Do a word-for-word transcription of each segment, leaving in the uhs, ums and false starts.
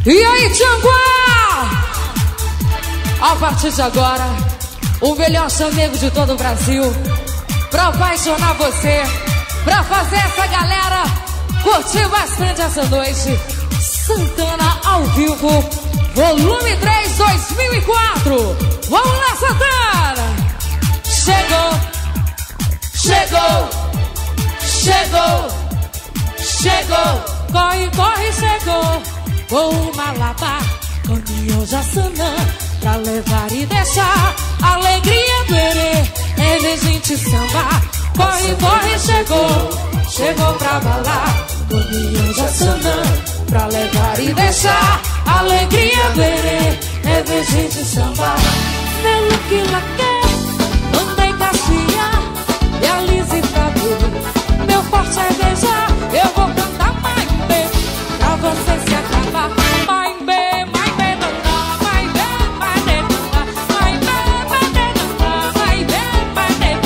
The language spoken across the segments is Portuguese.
E aí, Tianguá? A partir de agora, o melhor chamego de todo o Brasil, pra apaixonar você, pra fazer essa galera curtir bastante essa noite. Santana ao vivo, volume três, dois mil e quatro. Vamos lá, Santana! Chegou, chegou, chegou, chegou. Corre, corre, chegou. Com uma lata, caminhão Jaçanã, pra levar e deixar alegria do erê. É ver gente samba. Corre, corre, chegou. Chegou pra balar. Caminhão Jaçanã, pra levar e deixar alegria do erê. É ver gente samba. Meu look laque, andei castiar. E a Lise pra ver. Meu forte é beijar. Eu vou cantar mais bem pra você se acabar. Mais bem, mais bem, não, mais bem, mais bem, não, mais bem, mais bem, não, mais bem, mais bem,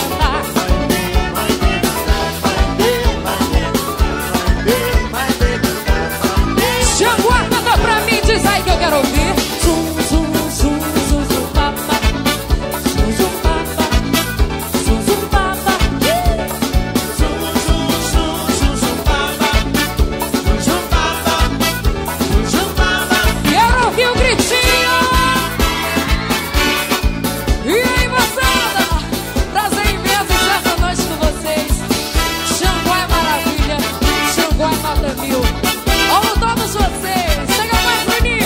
não. Tianguá, canta pra mim, diz aí que eu quero ouvir. Zum, zum, zum, zum, zum, papa. Zum, zum, papa. Zum, zum, papa. Zum, zum, zum, zum, zum, papa. Zum, zum, papa. Zum, zum, papa. Quero ouvir o gritinho. E aí, moçada? Prazer imenso essa noite com vocês. Tianguá é maravilha. Tianguá é nota mil. Amo todos vocês. Chega mais bonito.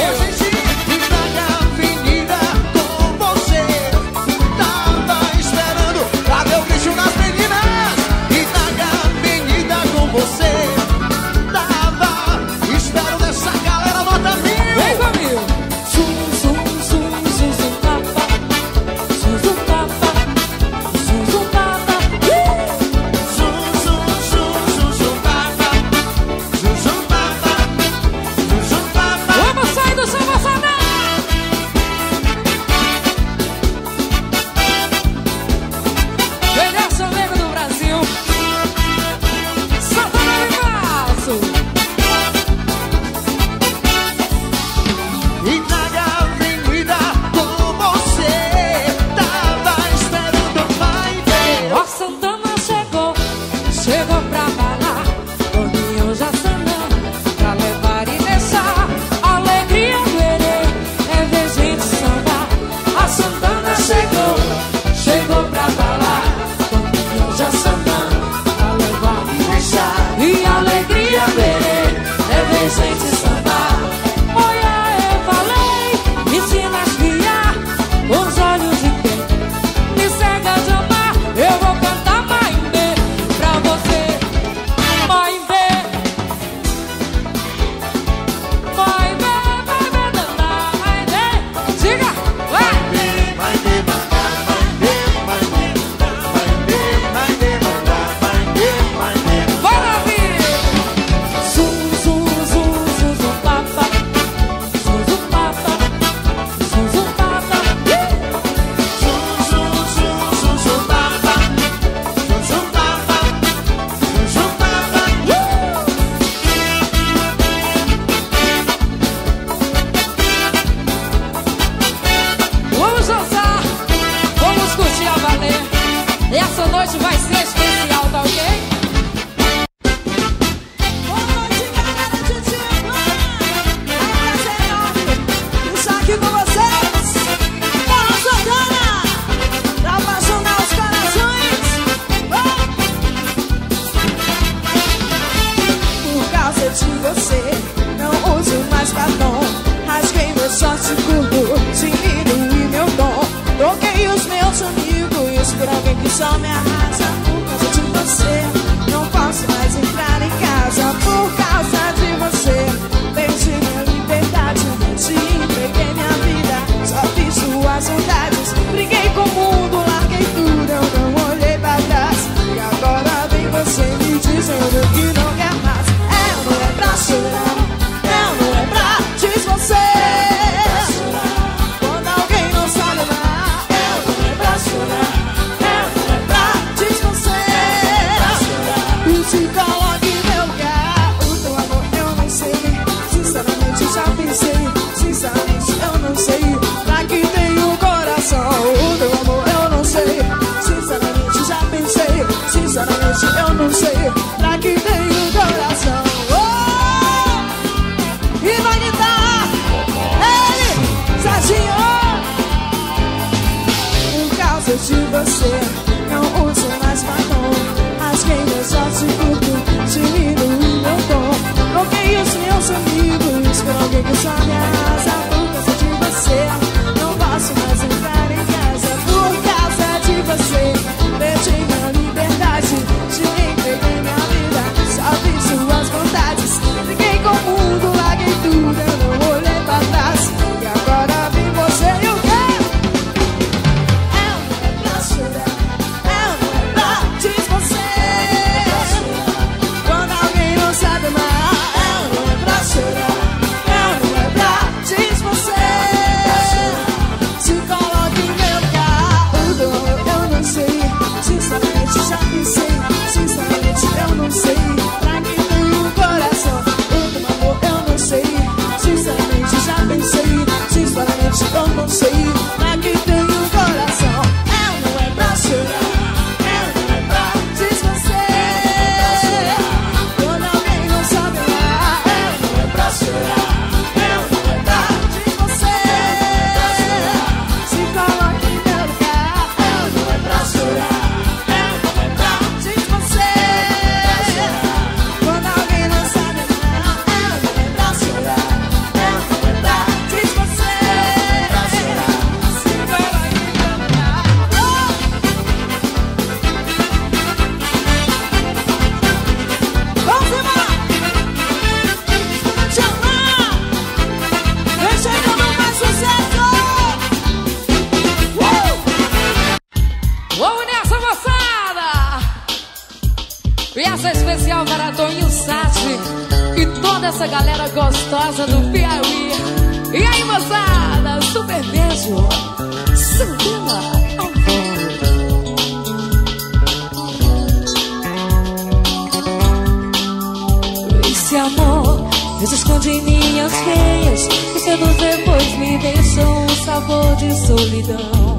Essa noite vai ser especial, tá ok? Boa noite, galera de Tianguá. É um prazer enorme estar aqui com vocês. Bora, Santana, pra apaixonar os corações. Oh! Por causa de você, não uso mais batom. Rasguei meu short curto, diminuí meu tom. Troquei os meus amigos por alguém que só me arrasa. Por causa de você, não posso mais entrar em casa. Por causa de você, perdi minha liberdade. Te entreguei minha vida, só fiz suas vontades. Briguei com o mundo, larguei tudo, eu não olhei pra trás. E agora vem você me dizendo que não quer mais. É, não é pra chorar, é, não é pra diz você. Quando alguém não sabe amar, é, não é pra chorar, é, não é pra você, não uso mais batom. Rasguei meu short curto, diminuí meu tom. Troquei os meus amigos por alguém que só me arrasa. Por causa de você, não posso mais entrar em casa. Por causa de você, perdi minha liberdade. Te entreguei minha vida, só vi suas vontades. Fiquei com o mundo, larguei tudo, eu não olhei pra trás. E agora vem você e o quê? É ou não é pra chorar? É ou não é pra desfazer? Quando alguém não sabe amar, é ou não é pra chorar? É ou não é pra desfazer? Se coloque em meu lugar, eu não sei. Sinceramente já pensei, sinceramente eu não sei. Pra quem tem um coração, o teu amor eu não sei. Sinceramente já pensei, sinceramente eu não sei. Pra quem tem um coração, é ou não é pra chorar? É ou não é pra desfazer? Quando alguém não sabe amar, é ou não é pra chorar? É ou não é pra desfazer? Se coloque em meu lugar, é ou não é pra chorar? É ou não é pra desfazer? Quando alguém não sabe amar, é ou não é pra chorar? É ou não é pra desfazer? Se coloque em meu lugar. Vamos embora! Te amar! Deixa eu tomar mais sucesso! Uh! Vamos nessa, moçada! E essa é especial para Toninho Sati e toda essa galera gostosa do Piauí. E aí, moçada? Super beijo! Santana Alvaro. Esse amor Deus esconde minhas veias e seduz depois me deixam um sabor de solidão.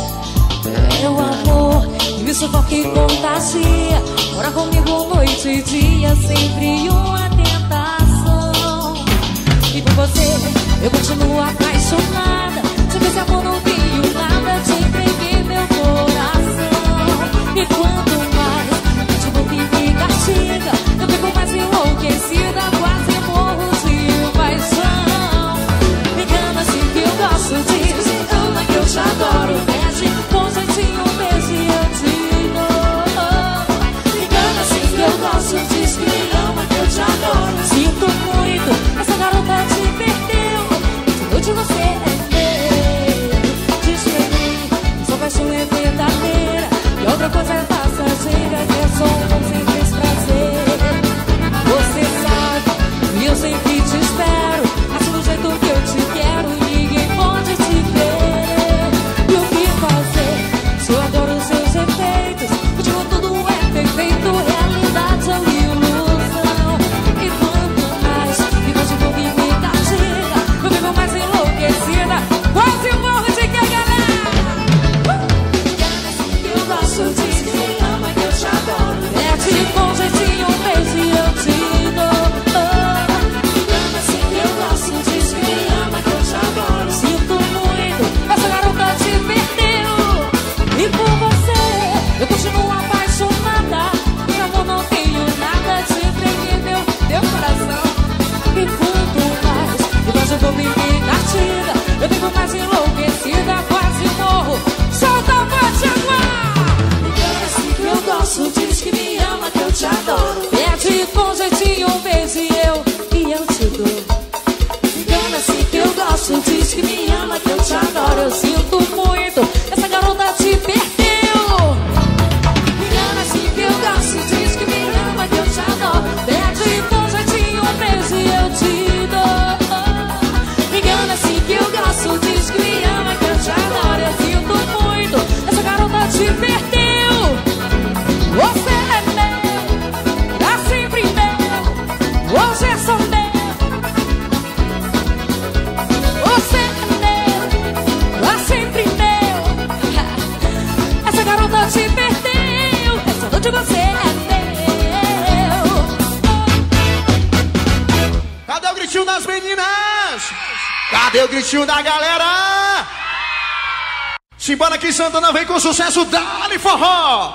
Meu amor, me sufoca e contagia. Mora comigo noite e dia, sempre uma tentação. E por você, eu continuo apaixonada. Sem esse amor não tenho nada, te entreguei meu coração. E quanto mais te vou que me castiga, eu fico mais enlouquecida, quase morro de paixão. Me engana assim que eu gosto disso, ama que eu te adoro, mexe com jeitinho, beijo e eu te dou. Me engana assim que eu gosto disso, me ama que eu te adoro. Sinto muito, essa garota te perdeu, de noite você é meu. Diz pra mim, sua paixão é verdadeira e outra coisa é passageira, que é só um simples prazer. Você sabe, e eu sempre te espero, assim do jeito que eu te quero, ninguém pode te ver. E o que fazer, se eu adoro os seus efeitos, contigo tudo é perfeito, realidade ou ilusão. E quanto mais me vejo com que me castiga, eu vivo mais enlouquecida, quase morro de que, galera? Engana assim que eu gosto disso, que me ama, que eu te adoro, mete com jeitinho, um beijo e eu te dou. Engana assim que eu gosto disso, que me ama, que eu te adoro. Sinto muito, essa garota te perdeu. E por você, eu continuo apaixonada. De amor não tenho nada, te entreguei meu, teu coração. E quanto mais, eu gosto eu vou me castiga, eu fico mais enlouquecida, quase morro. Solta a voz, Jaguar! Engana assim que eu gosto, diz que me ama, que eu te adoro. Pede com jeitinho, um beijo e eu, e eu te dou. Engana assim que eu gosto, diz que me ama, que eu te adoro. Eu sinto muito, essa garota te perdeu. Engana assim que eu gosto, diz que me ama, que eu te adoro. Pede com jeitinho, um beijo e eu te dou. Engana assim que eu gosto, diz que me ama, que eu te adoro. Eu sinto muito, essa garota te perdeu. Você é meu, pra sempre meu, hoje é só meu. Você é meu, pra sempre meu. Essa garota te perdeu, essa noite você é meu. Cadê o gritinho das meninas? Cadê o gritinho da galera? Simbora que Santana vem com sucesso, dá-lhe forró.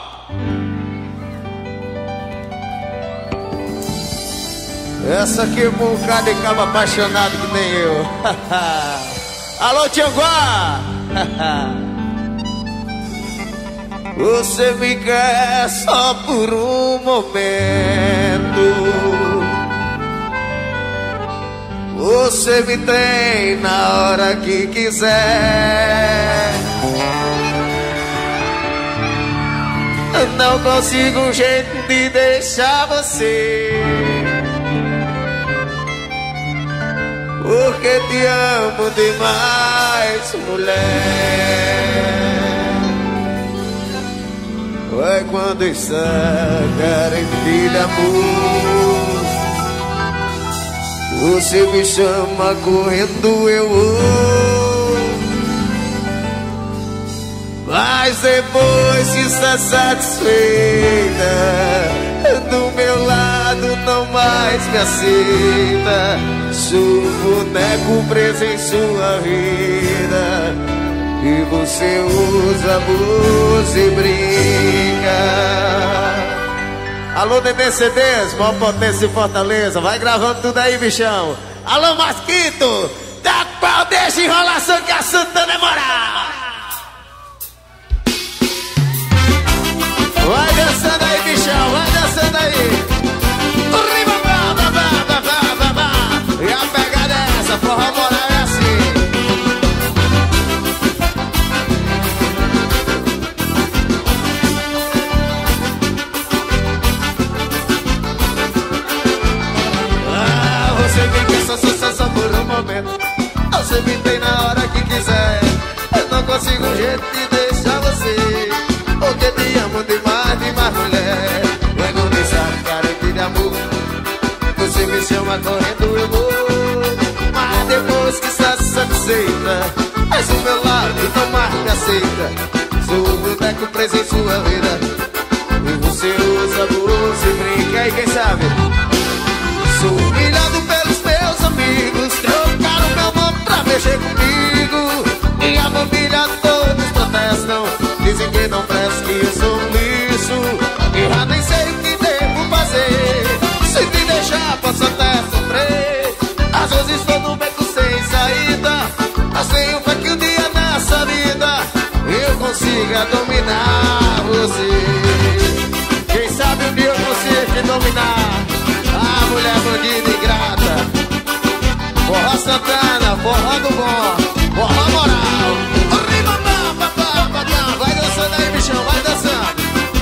Essa aqui é um bocado de cabo apaixonado que nem eu. Alô, Tianguá. Você me quer só por um momento. Você me tem na hora que quiser. Eu não consigo um jeito de deixar você, porque te amo demais, mulher. Vai quando está carente de amor, você me chama correndo, eu vou. Mas depois que está satisfeita, do meu lado não mais me aceita. Sou boneco preso em sua vida, e você usa, abusa e brinca. Alô, Nenê C Ds, maior potência em Fortaleza. Vai gravando tudo aí, bichão. Alô, Mosquito, dá pau, deixa enrolação que a Santana é moral. Vai dançando aí, bichão, vai dançando aí. Riba, ba, ba, ba, ba, ba, ba. E a pegada é essa, forró moral é assim. Ah, você me quer só sucesso por um momento. Você me tem na hora que quiser. Eu não consigo um jeito de deixar você, porque te amo demais, demais, mulher. Vai começar carente de amor, você me chama correndo, eu vou. Mas depois que está satisfeita, mas o meu lado não mais me aceita. Sou o boneco preso em sua vida, e você usa, abusa e brinca. E quem sabe? Sou humilhado pelos meus amigos, trocaram meu nome pra mexer comigo. E a família todos protestam, dizem que não presto, que eu sou um lixo. Eu já nem sei o que devo fazer, se me deixar posso até sofrer. Às vezes estou no beco sem saída, mas tenho fé que um dia nessa vida eu consiga dominar você. Quem sabe um dia eu consigo te dominar, a mulher bandida ingrata. Forró Santana, forró do bom, forró moral. Arriba, ba, ba, ba, ba. Vai dançando aí, bichão, vai dançando.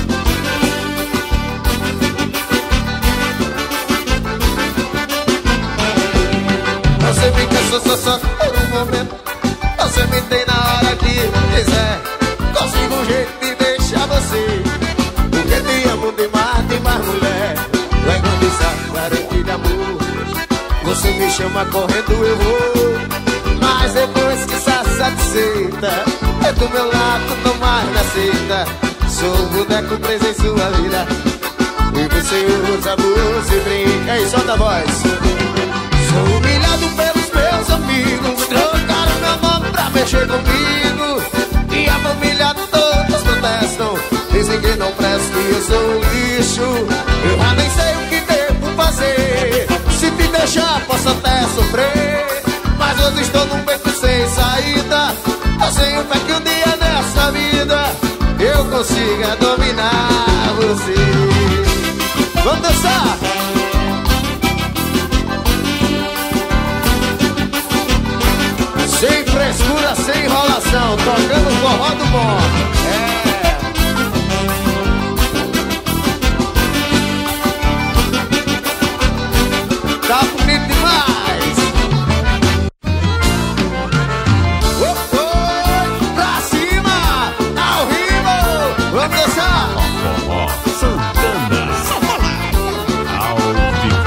Você me quer só, só, só por um momento. Você me tem na hora que quiser. Consigo um jeito de deixar você, porque te amo demais, demais, mulher. Vai começar carente de amor, você me chama correndo, eu vou. Mas depois que está satisfeita, é do meu lado, não mais me aceita. Sou um boneco preso em sua vida, e você usa, abusa e brinca. E solta a voz. Sou humilhado pelos meus amigos, trocaram meu nome pra mexer comigo. E a família todos protestam, dizem que não presto, que eu sou um lixo. Eu já nem sei o que devo fazer, se te deixar posso até sofrer. Mas hoje estou num beco sem saída, eu tenho fé que um dia nessa vida eu consiga dominar você. Vamos dançar! Sem frescura, sem enrolação, tocando forró do bom. É. Tá bonito demais. Oh, oh, pra cima, ao vivo. Vamos dançar. Forró Santana, só falar ao vivo.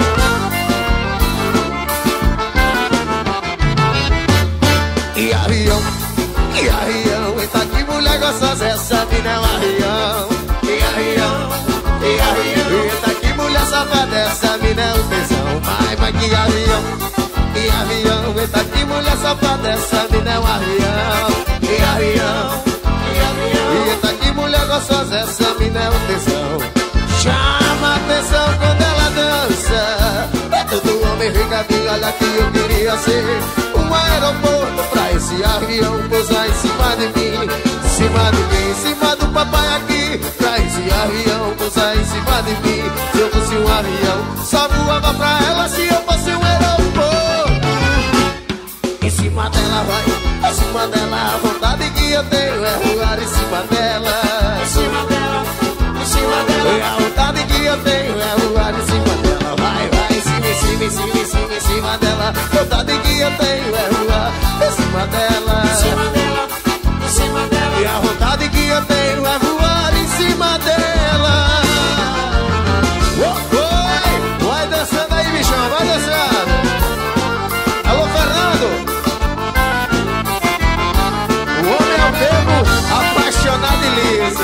E avião, e avião, eita que mulher gostosa, essa mina é um avião. E avião, e avião, eita que mulher safada, essa mina é um tesão. Vai, vai que avião, e avião, eita que mulher safada, essa mina é um avião. E avião, homem recadinho, olha que eu queria ser um aeroporto pra esse avião pousar em cima de mim, em cima de mim, em cima do papai aqui, pra esse avião pousar em cima de mim. Se eu fosse um avião, só voava pra ela. Se eu fosse um aeroporto, em cima dela vai, em cima dela. A vontade que eu tenho é voar em cima dela, em cima dela, em cima dela. E a vontade que eu tenho é voar em cima dela. Vai, vai, em cima, em cima, em cima, em cima, em cima dela. A vontade que eu tenho é voar em cima dela, em cima dela, em cima dela. E a vontade que eu tenho é voar em cima dela. Oh, oi, vai dançando aí, bichão, vai dançando. Alô, Fernando. O homem é o mesmo, apaixonado e liso.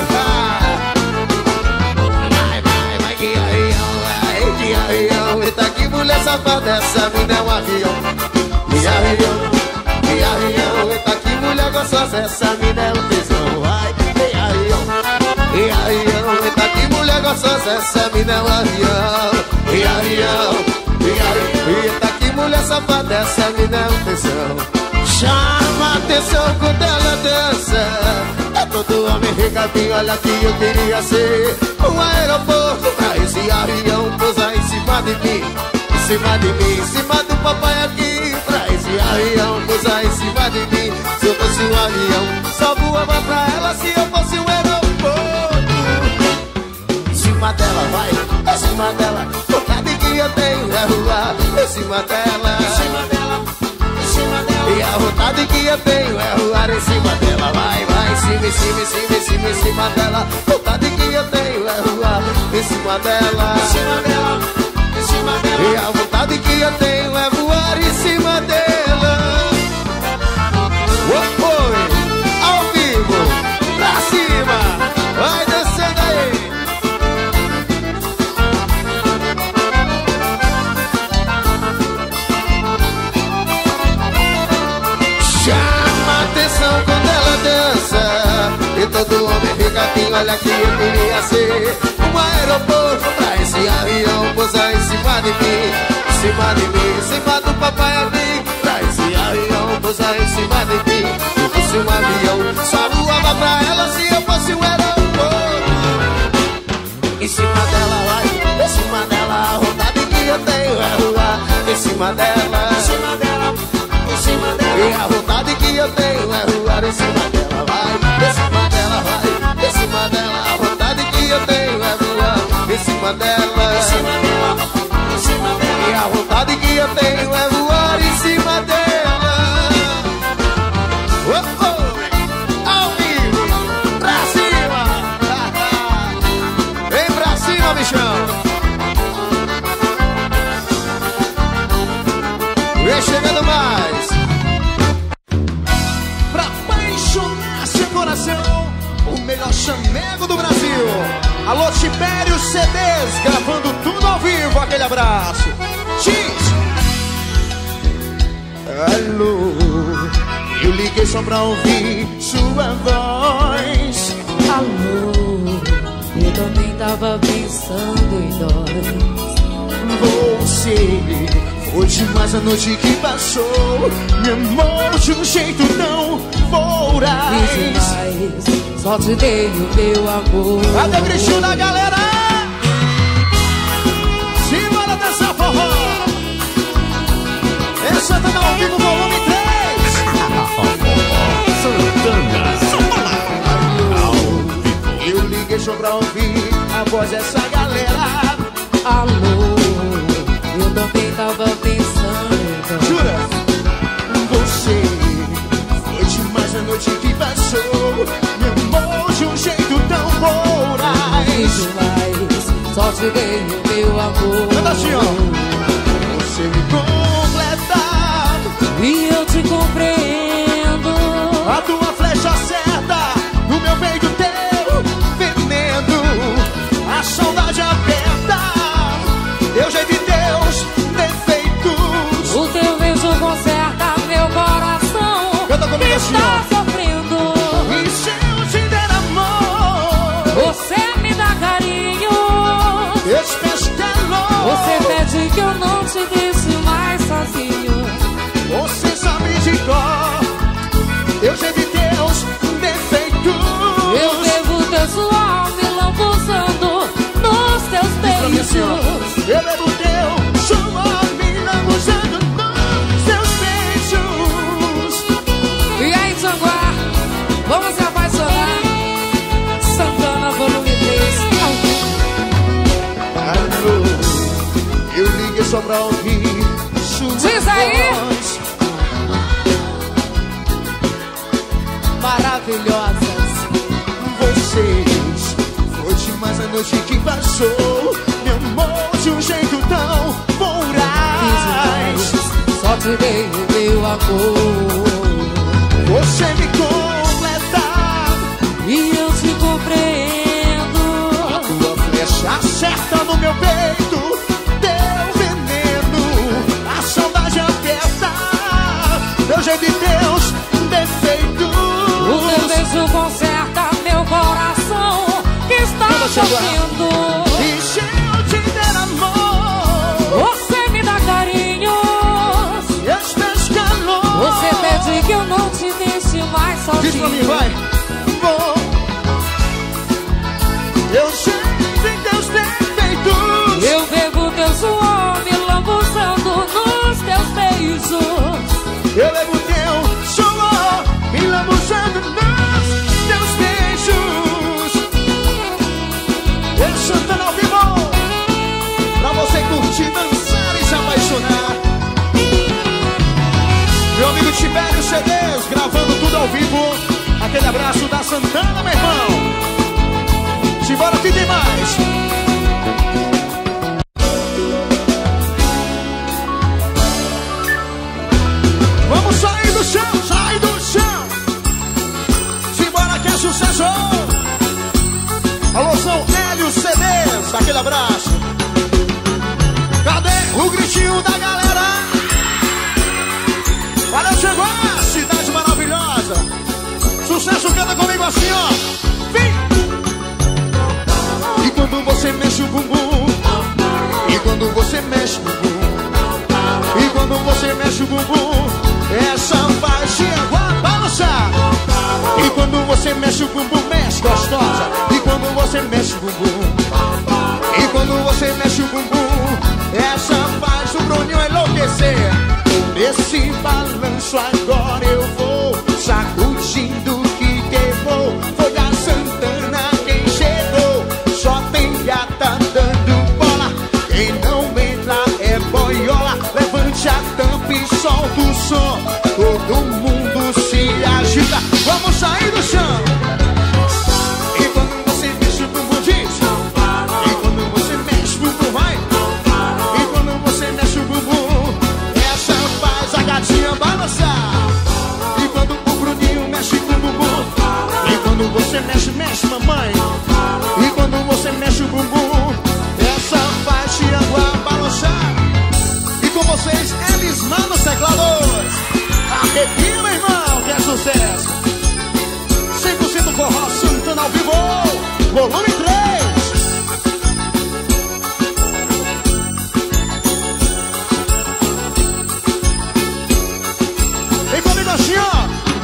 Vai, vai, vai, que avião, vai, que avião. Eita, que mulher safada, essa mina é um avião. Que avião, que avião. Eita, que mulher gostosa, essa mina é um tesão. Vai, que avião, que avião. Eita, que mulher gostosa, essa mina é um avião. Que avião, que avião. Eita, que mulher safada, essa mina é um tesão. Chama atenção quando ela dança. É todo homem recadinho, olha que eu queria ser um aeroporto pra esse avião pousar em cima de mim, em cima de mim, em cima do papai aqui, pra esse avião pousar em cima de mim. Se eu fosse um avião, só voava pra ela. Se eu fosse um aeroporto, em cima dela vai, em cima dela. Vontade que eu tenho é voar em cima dela, em cima dela, em cima dela. E a vontade que eu tenho é voar em cima dela. Vai, vai, em cima, em cima, em cima, em cima, em cima dela. Vontade que eu tenho é voar em cima dela, em cima dela, em cima dela. E a vontade que eu tenho é voar em cima dela. Oh, oi, ao vivo, pra cima, vai dançando aí. Chama atenção quando ela dança. E todo homem recadinho, olha que eu queria ser um aeroporto pra esse avião pousar em cima de mim, em cima de mim, em cima do papai ali, pra esse avião pousar em cima de mim. Se eu fosse um avião, só voava pra ela. Se eu fosse um aeroporto, em cima dela vai, em cima dela. A vontade que eu tenho é voar em cima dela, em cima dela, em cima dela. E a vontade que eu tenho é voar em cima dela. Vai, em cima dela, vai, em cima dela. A vontade que eu tenho é voar em cima dela, em cima dela, em cima dela. E a vontade que eu tenho é voar em cima dela. Oh, oh, ao vivo, pra cima. Vem pra cima, bichão. Vem chegando mais. Pra apaixonar seu coração, o melhor chamego do Brasil. Alô, Tibério C Ds, gravando tudo ao vivo. Aquele abraço. X. Alô, eu liguei só pra ouvir sua voz. Alô, eu também tava pensando em nós. Você foi demais a noite que passou. Me amou de um jeito tão voraz. E demais, só te dei o meu amor. Até Cristina, da galera. Simbora dançar forró. É Santana ao vivo, volume três. Santana ao vivo. Eu liguei só pra ouvir a voz dessa galera. Alô, eu também tava pensando em nós. Jura? Você foi demais a noite que passou. Me amou de um jeito tão E voraz. demais, só te dei o meu amor. Canta assim, ó. Você me completa. E eu te compreendo. A tua flecha acerta no meu peito teu veneno. A saudade aperta. Eu já vi teus defeitos. O teu beijo conserta meu coração. Canta comigo que assim, está ó. sofrendo. E se eu te der amor, Você me dá carinho. eu te peço que é louco. Você pede que eu não te deixe mais. sozinho. Você sabe de cor, eu sei de teus defeitos. Eu bebo teu suor me lambuzando nos teus beijos. Eu bebo teu suor me lambuzando nos teus beijos. E aí, Zanguá, vamos se apaixonar. Santana, volume três. Alô, eu liguei só pra ouvir sua Diz aí. voz. Maravilhosas. Vocês, foi demais a noite que passou. Me amou de um jeito tão voraz. Só te dei o meu amor. Você me completa E eu te compreendo. tua flecha acerta no meu peito. Teu veneno, a saudade aperta. Meu jeito e teus defeitos. O teu beijo conserta meu coração que está sofrendo. E se eu te der amor, Você me dá carinhos. e os meus calores. Você pede que eu não te deixe mais Diz pra mim, sozinho. vai. Vou. Eu sei de teus defeitos. Eu bebo teu suor me lambuzando nos teus beijos. Eu levo teu suor me lambuzando nos teus beijos. Eu Santana ao vivo, pra você curtir, dançar e se apaixonar. Meu amigo Tibério C Ds, gravando tudo ao vivo. Aquele abraço da Santana, meu irmão. Simbora que tem mais. Vamos sair do chão, sair do chão. Simbora que é sucesso. Alô, São Hélio C Ds, aquele abraço. Cadê o gritinho da galera? Valeu, chegou a cidade maravilhosa. Sucesso, canta comigo assim, ó. Vem! E quando você mexe o bumbum, e quando você mexe o bumbum, e quando você mexe o bumbum, essa faz de água balançar. E quando você mexe o bumbum, mexe gostosa. E quando você mexe o bumbum, e quando você mexe o bumbum, essa faz o Bruninho enlouquecer. Nesse balanço agora eu vou sacudindo que terror. Foi a Santana quem chegou. Só tem gata dando bola. Quem não entra é boiola. Levante a tampa e solta o som. Todo mundo se agita. Vamos sair do chão. E quando você mexe o bumbum diz. E quando você mexe o bumbum vai. E quando você mexe o bumbum, essa faz a gatinha balançar. E quando o Bruninho mexe com o bumbum, e quando você mexe, mexe mamãe. E quando você mexe o bumbum, essa faz de água balançar. E com vocês, Elismar nos teclados. Arrepia, meu irmão, que é sucesso. cem por cento forró, Santana ao vivo, volume três. Vem comigo assim, ó.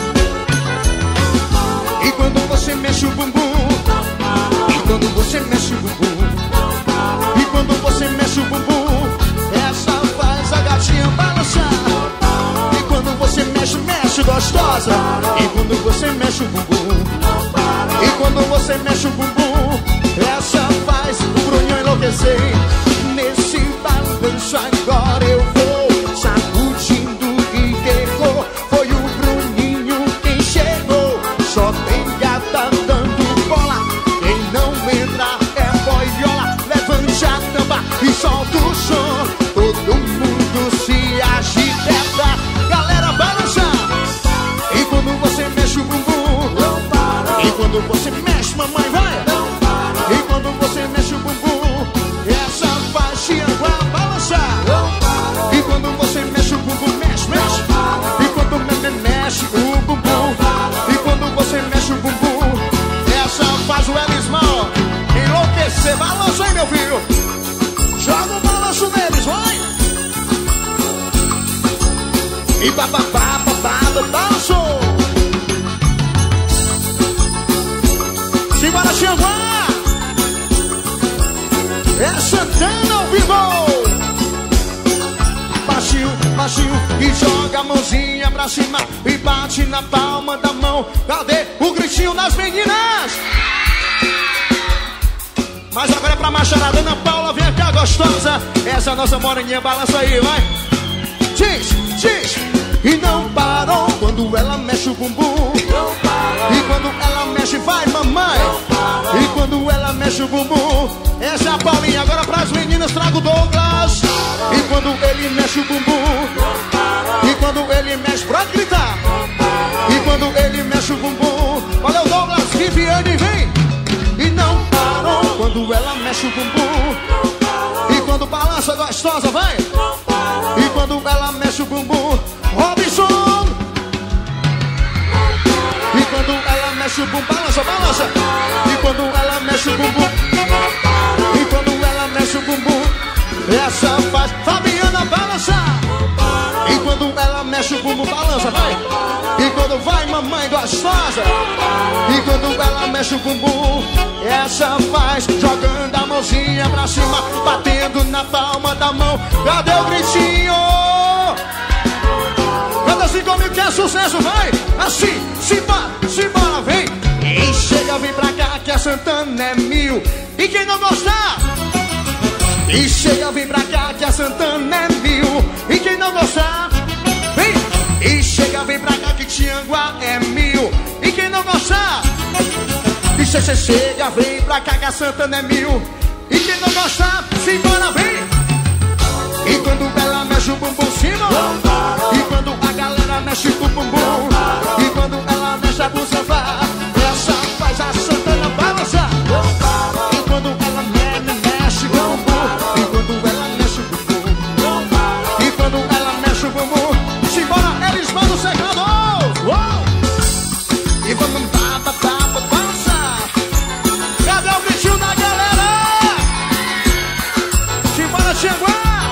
E quando você mexe o bumbum, e quando você mexe o bumbum, e quando você mexe o bumbum, essa faz a gatinha balançar. E quando você mexe, mexe gostosa. E quando você mexe o bumbum, e quando você mexe o bumbum, essa faz o Bruninho enlouquecer. Nesse balanço agora eu vou sacudindo que terror. Foi o Bruninho quem chegou. Só tem gata dando bola. Quem não entra é boiola. Levante a tampa e solta o som. Todo mundo se agita, é pra galera balançar. E quando você mexe o bumbum, e quando você mexe, mamãe vai. E bababá, babá, balançou. Simbora, Xangô. É Santana ao vivo. Baixinho, baixinho e joga a mãozinha pra cima e bate na palma da mão. Cadê o gritinho das meninas? Mas agora é pra macharada. Ana Paula, vem cá, gostosa. Essa nossa moreninha, balança aí, vai. Diz, diz. E não parou quando ela mexe o bumbum. Não parou. E quando ela mexe, vai, mamãe. E quando ela mexe o bumbum. Essa é a Paulinha, agora pras meninas trago o Douglas. E quando ele mexe o bumbum. E quando ele mexe, pode gritar. E quando ele mexe o bumbum. Olha o Douglas, Viviane, vem. E não parou quando ela mexe o bumbum. E quando balança gostosa, vai. E quando ela mexe o bumbum. Robinson. E quando ela mexe o bumbum, balança, balança. E quando ela mexe o bumbum. E quando ela mexe o bumbum, essa faz Fabiana balançar. E quando ela mexe o bumbum, balança, vai. E quando vai, mamãe gostosa. E quando ela mexe o bumbum, essa faz jogando a mãozinha pra cima, batendo na palma da mão. Cadê o gritinho? Canta assim comigo que é sucesso, vai. Assim, simbora, simbora, vem. E chega, vem pra cá que a Santana é mil. E quem não gostar? E chega, vem pra cá que a Santana é mil. E quem não gostar? Vem! E chega, vem pra cá que Tianguá é mil. E quem não gostar? E che, che, chega, vem pra cá que a Santana é mil. E quem não gostar? Simbora, vem! E quando ela mexe o bumbum, cima. E quando a galera mexe o bumbum. E quando ela mexe a blusa, vai. Essa faz a Santana balançar. E quando ela mexe o bumbum. E quando ela mexe o bumbum. E quando ela mexe o bumbum. Simbora, eles vão no secador. E vamos ba, ba, ba, ba, balançar. Cadê o gritinho da galera? Simbora, chegou.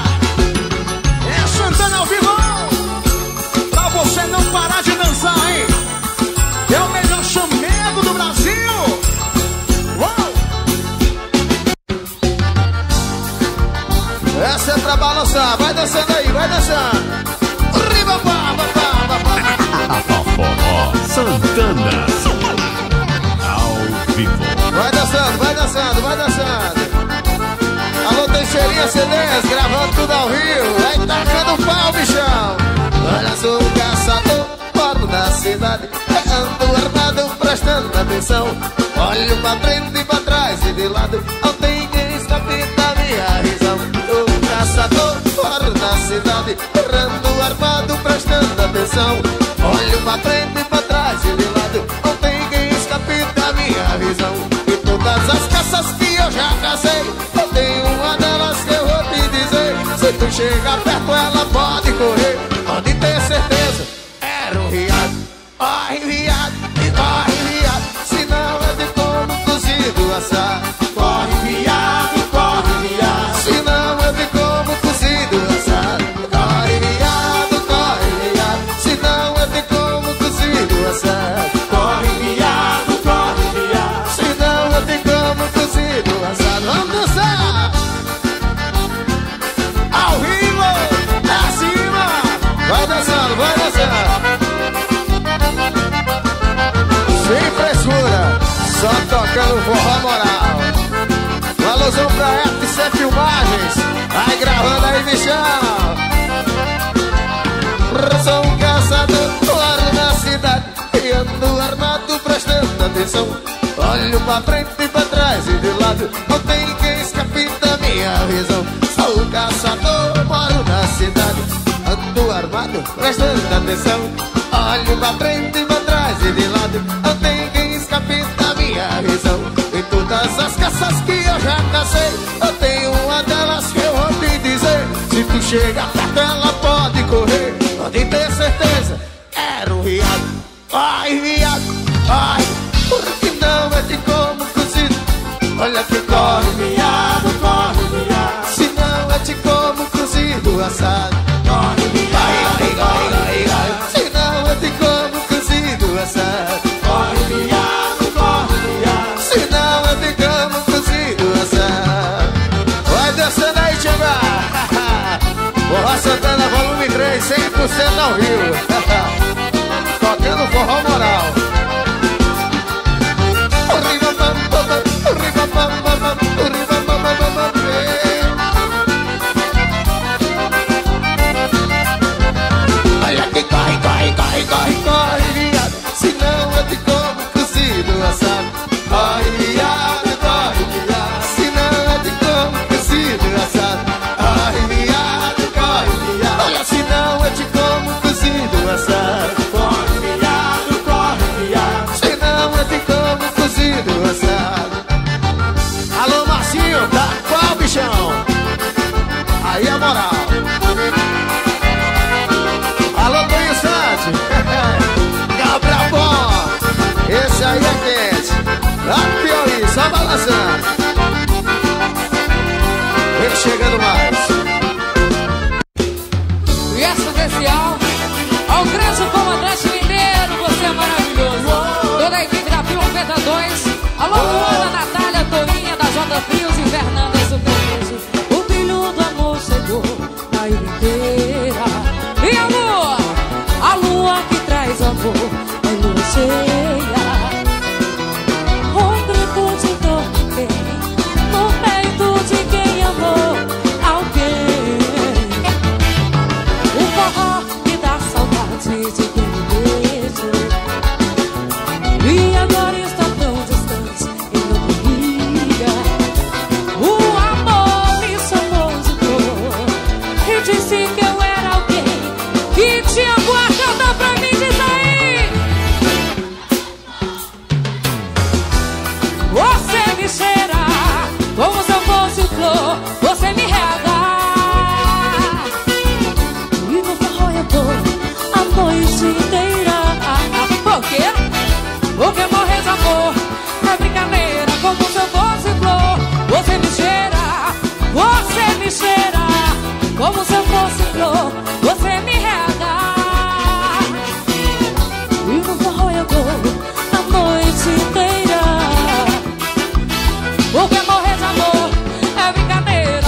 É Santana ao vivo. Pra você não parar de dançar, hein? É o melhor chamego do Brasil. Uou! Essa é pra balançar. Vai dançando aí, vai dançando. Riba, pá, pá, pá, pá. Forró Santana ao vivo. Vai dançando, vai dançando, vai dançando. Alô, Teixeirinha C Ds, gravando tudo ao Rio. Vai tacando pau, bichão. Olha, sou um caçador, moro na cidade. Ando armado, prestando atenção. Olho pra frente e pra trás e de lado. Não tem quem escape da minha visão. Sou um caçador, moro na cidade. Ando armado, prestando atenção. Olho pra frente e pra trás e de lado. Não tem quem escape da minha visão. E todas as caças que eu já cacei, eu tenho uma delas que eu vou te dizer. Se tu chegar perto ela pode correr. Pode ter certeza, era um viado. Corre viado, e corre viado. Se não é de como cozido assar. Corre viado, corre viado. Se não é de como cozido assar. Corre viado, corre viado. Se não é de como cozido assar. Corre viado, corre viado. Se não é de como cozido assar. Vamos dançar! Ao vivo, pra cima! Vai dançando, vai dançando! Sem frescura, só tocando forró moral. Valorzão pra F C Filmagens. Vai gravando aí, bichão. Sou um caçador, moro na cidade. E ando armado, prestando atenção. Olho pra frente e pra trás e de lado. Não tem quem escape da minha visão. Sou um caçador, moro na cidade. Ando armado, prestando atenção. Olho pra frente e pra trás e de lado. Não tem quem escape da minha visão. Em todas as caças que eu já cacei, eu tenho uma delas que eu vou te dizer. Se tu chega perto ela pode correr. Pode ter certeza, era um viado. Ai, viado, ai, porque não é de como cozido. Olha que corre, viado, corre, viado. Se não é de como cozido assado. Corre, viado, corre, corre, corre. cem por cento ao vivo. Tocando forró moral. Olha que corre, corre, corre, corre, Corre, viado, senão eu te como cozido assado. Corre, viado, corre, viado, senão eu te como cozido assado. Corre, viado, corre, viado, olha, senão eu te como cozido assado. Corre, viado, corre, viado, senão eu te como cozido assado. Alô, Marcinho, tá qual, bichão? Aí é moral. Alô, Tonho Sante. Cabra bom. Esse aí é quente. Lá no Piauí, só balançando. Vem chegando mais. E essa especial ao grande comandante mineiro, você é maravilhoso. Toda a equipe da Pio noventa e dois. Alô, Luana, Natália, Toninha, da J Frios e Fernanda Superpeso. O brilho do amor chegou na ilha inteira. E amor, a lua que traz amor é lua cheia. Um grito de dor que tem no peito de quem amou alguém. O forró me dá saudade de quem me beijou. E agora está tão distante em outra ilha. O amor me chamou de dor e disse que eu era alguém que tinha guardado pra mim. Diz aí. Você me cheira como se eu fosse flor. Você me rega e no forró eu tô a noite inteira. Por quê? Porque morrer de amor é brincadeira, como se eu fosse flor. Você me cheira, você me cheira como se eu fosse flor. Você me rega e no forró eu tô a noite inteira. Porque morrer de amor é brincadeira.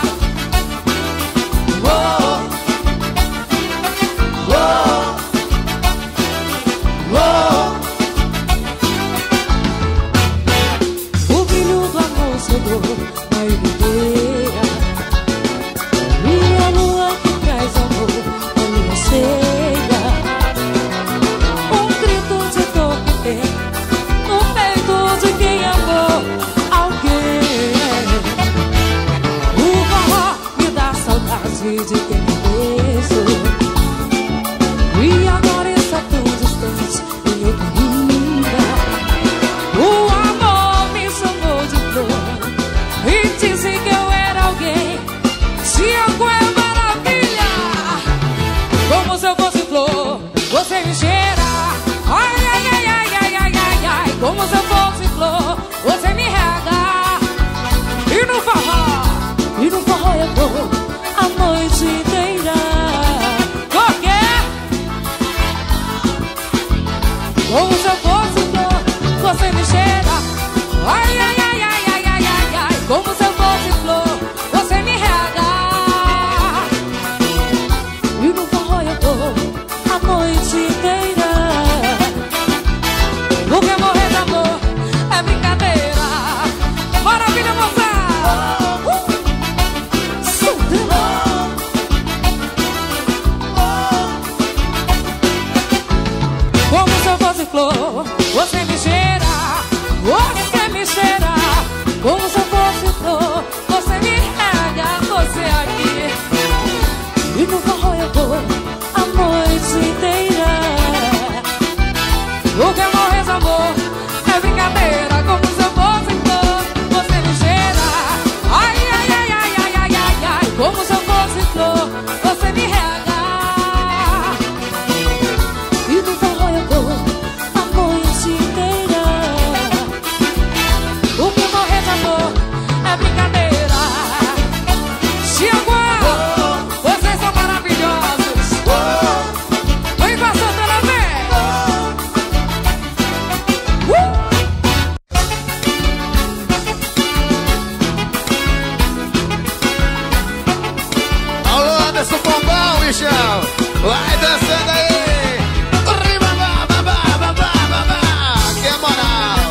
Uou, uou, uou. O brilho do amor chegou na ilha inteira. E a lua que traz amor é lua cheia. Um grito de dor que tem no peito de quem amou alguém. O forró me dá saudade de quem me beijou. E agora está tão distante em outra ilha. O amor me chamou de flor e disse que eu era alguém. Tiago é maravilha, como se eu fosse flor. Você me cheira, ai, ai, ai, ai, ai, ai, ai, ai, como se eu fosse flor. Você me rega e no forró, e no forró eu tô a noite inteira. Por quê? Como se eu fosse flor. Você me cheira, ai, ai, ai, ai, ai, ai, ai, ai, como se eu fosse flor. Você me rega e no forró eu tô a noite inteira. Porque morrer de amor é brincadeira. Maravilha, moça! Uh! Santana! Como se eu fosse flor, você me cheira Vai dançando aí. Ribabá, babá, babá, babá. Que é moral.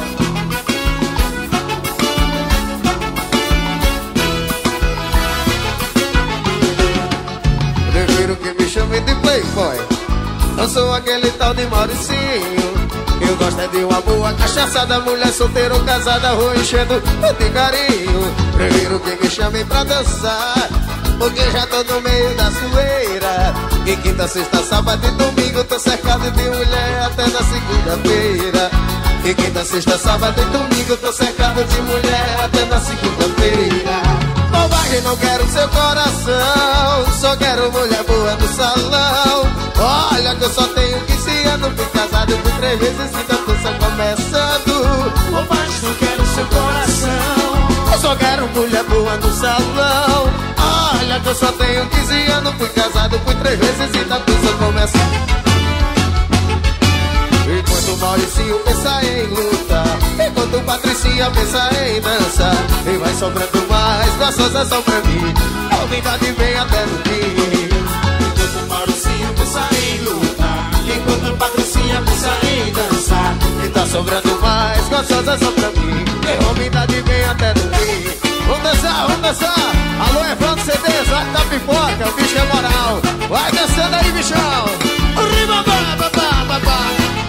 Prefiro que me chamem de playboy. Não sou aquele tal de Mauricinho. Eu gosto é de uma boa cachaçada, mulher solteira ou casada, rua enchendo de carinho. Prefiro que me chamem pra dançar, porque já tô no meio da zoeira. E quinta, sexta, sábado e domingo tô cercado de mulher até na segunda-feira. E quinta, sexta, sábado e domingo tô cercado de mulher até na segunda-feira. Bobagem, não quero seu coração, só quero mulher boa no salão. Olha que eu só tenho quinze anos, fui casado por três vezes e tá tudo só começando. Bobagem, não quero seu coração, eu só quero mulher boa no salão. Olha que eu só tenho quinze anos, fui casado por três vezes e tá tudo só começando. Enquanto o Mauricinho pensa em lutar, enquanto o Patricinha pensa em dançar, e vai sobrando mais gostosas só pra mim, a humildade vem até no fim. Enquanto o Mauricinho pensa em lutar, enquanto o Patricinha pensa em dançar, e tá sobrando mais gostosas só pra mim, a humildade vem até no fim. Vamos dançar, vamos dançar. Alô, Evandro C D, Zac da Pipoca, o bicho é moral. Vai dançando aí, bichão. Ribabá, babá, babá.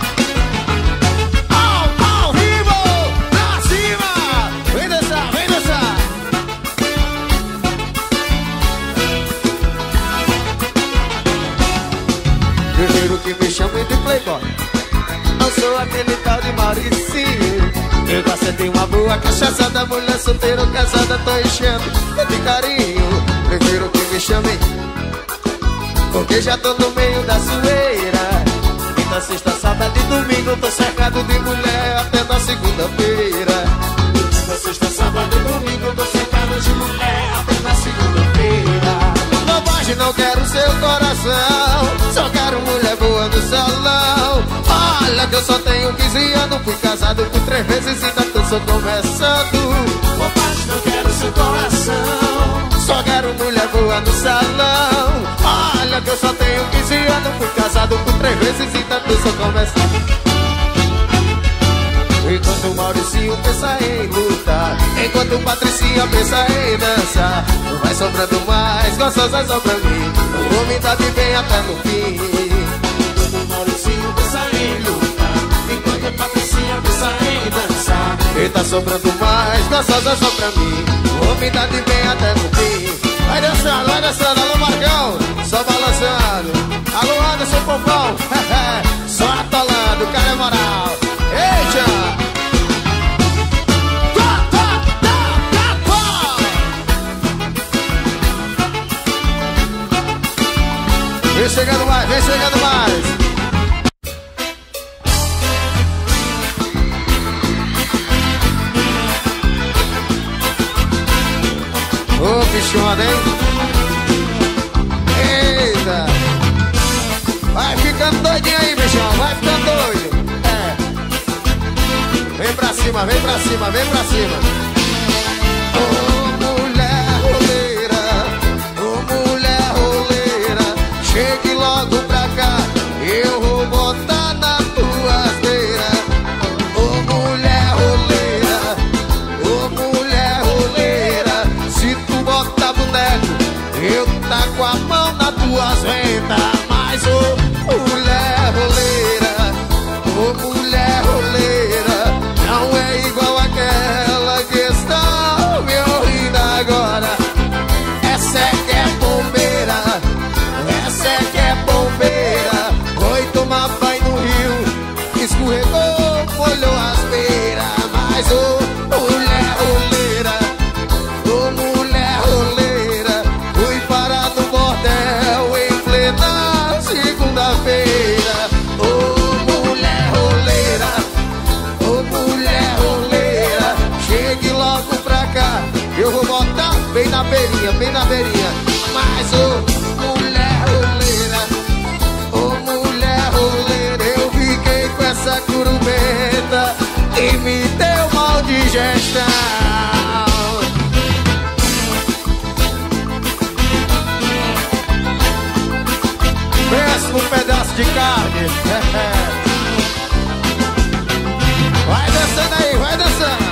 Prefiro que me chamem de playboy. Não sou aquele tal de Mauricinho. Eu gosto de uma boa cachaçada, mulher solteira ou casada, tô enchendo de carinho. Prefiro que me chamem, porque já tô no meio da zoeira. Quinta, sexta, sábado e domingo tô cercado de mulher até na segunda-feira. Quinta, sexta, sábado e domingo tô cercado de mulher até na segunda-feira. Bobagem, não quero seu coração, só quero mulher boa no salão. Olha que eu só tenho quinze anos, fui casado por três vezes e tá tudo só começando. Bobagem, não quero seu coração, só quero mulher boa no salão. Olha que eu só tenho quinze anos, fui casado por três vezes e tá tudo só começando. Enquanto o Mauricinho pensa em lutar, enquanto o Patricinha pensa em dançar, vai sobrando mais gostosas só pra mim, a umidade vem até no fim. Enquanto o Mauricinho pensa em lutar, enquanto o Patricinha pensa em dançar, e tá sobrando mais gostosas só pra mim, a umidade vem até no fim. Vai dançando, vai dançando, alô Marcão, só balançando. Alô Anderson Popão, só atolando, o cara é moral. Eita! Vem chegando mais, vem chegando mais. Ô, bichona, hein? Eita! Vai ficando doidinho aí, bichão, vai ficando doido. É. Vem pra cima, vem pra cima, vem pra cima. Ô, mulher roleira, ô, mulher roleira, chegue logo pra cá, eu vou botar na tua esteira. Ô, mulher roleira, ô, mulher roleira, se tu botar boneco, eu taco a mão nas tuas ventas. Mas ô, mulher roleira, ô, mulher roleira, não é igual aquela que está me ouvindo agora. Essa é que é bombeira, essa é que é bombeira. Foi tomar banho no rio, escorregou, molhou as beiras. Mas ô, mulher roleira, ô, mulher roleira, fui parar no bordel em plena segunda-feira. Ô, mulher roleira, ô, mulher roleira, chegue logo pra cá, eu vou botar bem na beirinha, bem na beirinha. Mas ô, mulher roleira, ô, mulher roleira, eu fiquei com essa curumenta e me deu mal digestão. Vem de carne. Vai dançando aí, vai dançando.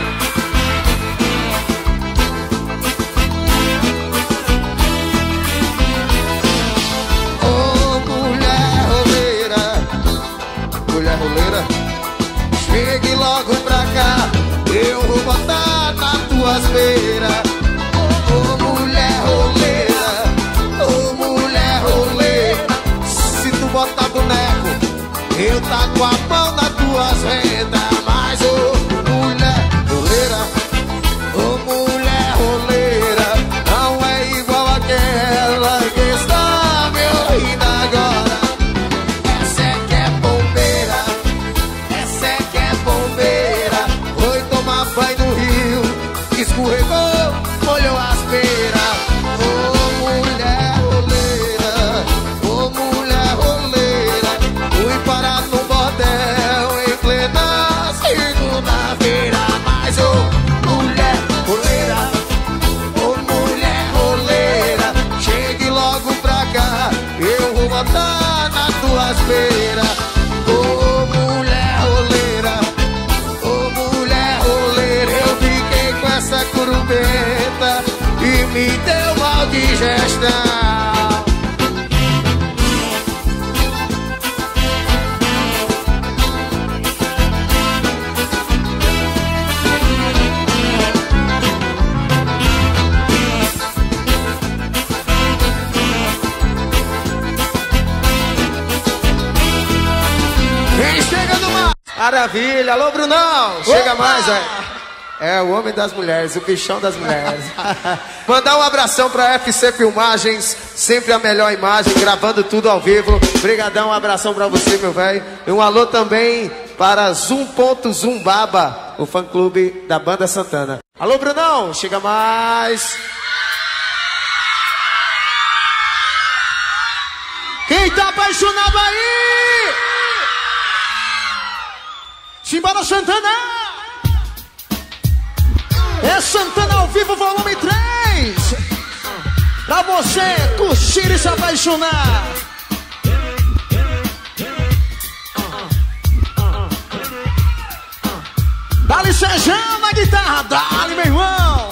Ô mulher roleira, mulher roleira, chegue logo pra cá, eu vou botar nas tuas beiras. Ô mulher roleira, ô mulher roleira, se tu botar boneco, eu taco a mão nas tuas ventas. Mas ô mulher roleira, ô mulher roleira, não é igual aquela que está me ouvindo agora. Essa é que é bombeira, essa é que é bombeira. Foi tomar banho no rio, escorregou, molhou as beiras. Ô mulher roleira, ô mulher roleira, fui parar no bordel em plena segunda-feira. Mas ô mulher roleira, ô mulher roleira, chegue logo pra cá, eu vou botar nas tuas beiras. Ô mulher roleira, ô mulher roleira, eu fiquei com essa curubeta e me deu mal digestão. Quem chega no mar? Maravilha, alô Brunão, chega mais, é. É o homem das mulheres, o bichão das mulheres. Mandar um abração pra F C Filmagens, sempre a melhor imagem, gravando tudo ao vivo. Obrigadão, um abração pra você, meu velho. E um alô também para Zoom ponto Zumbaba, o fã-clube da Banda Santana. Alô Brunão, chega mais. Quem tá apaixonado aí? Simbora Santana! É Santana ao vivo, volume três. Pra você curtir e se apaixonar. Dá-lhe Sejão na guitarra, dá-lhe, meu irmão.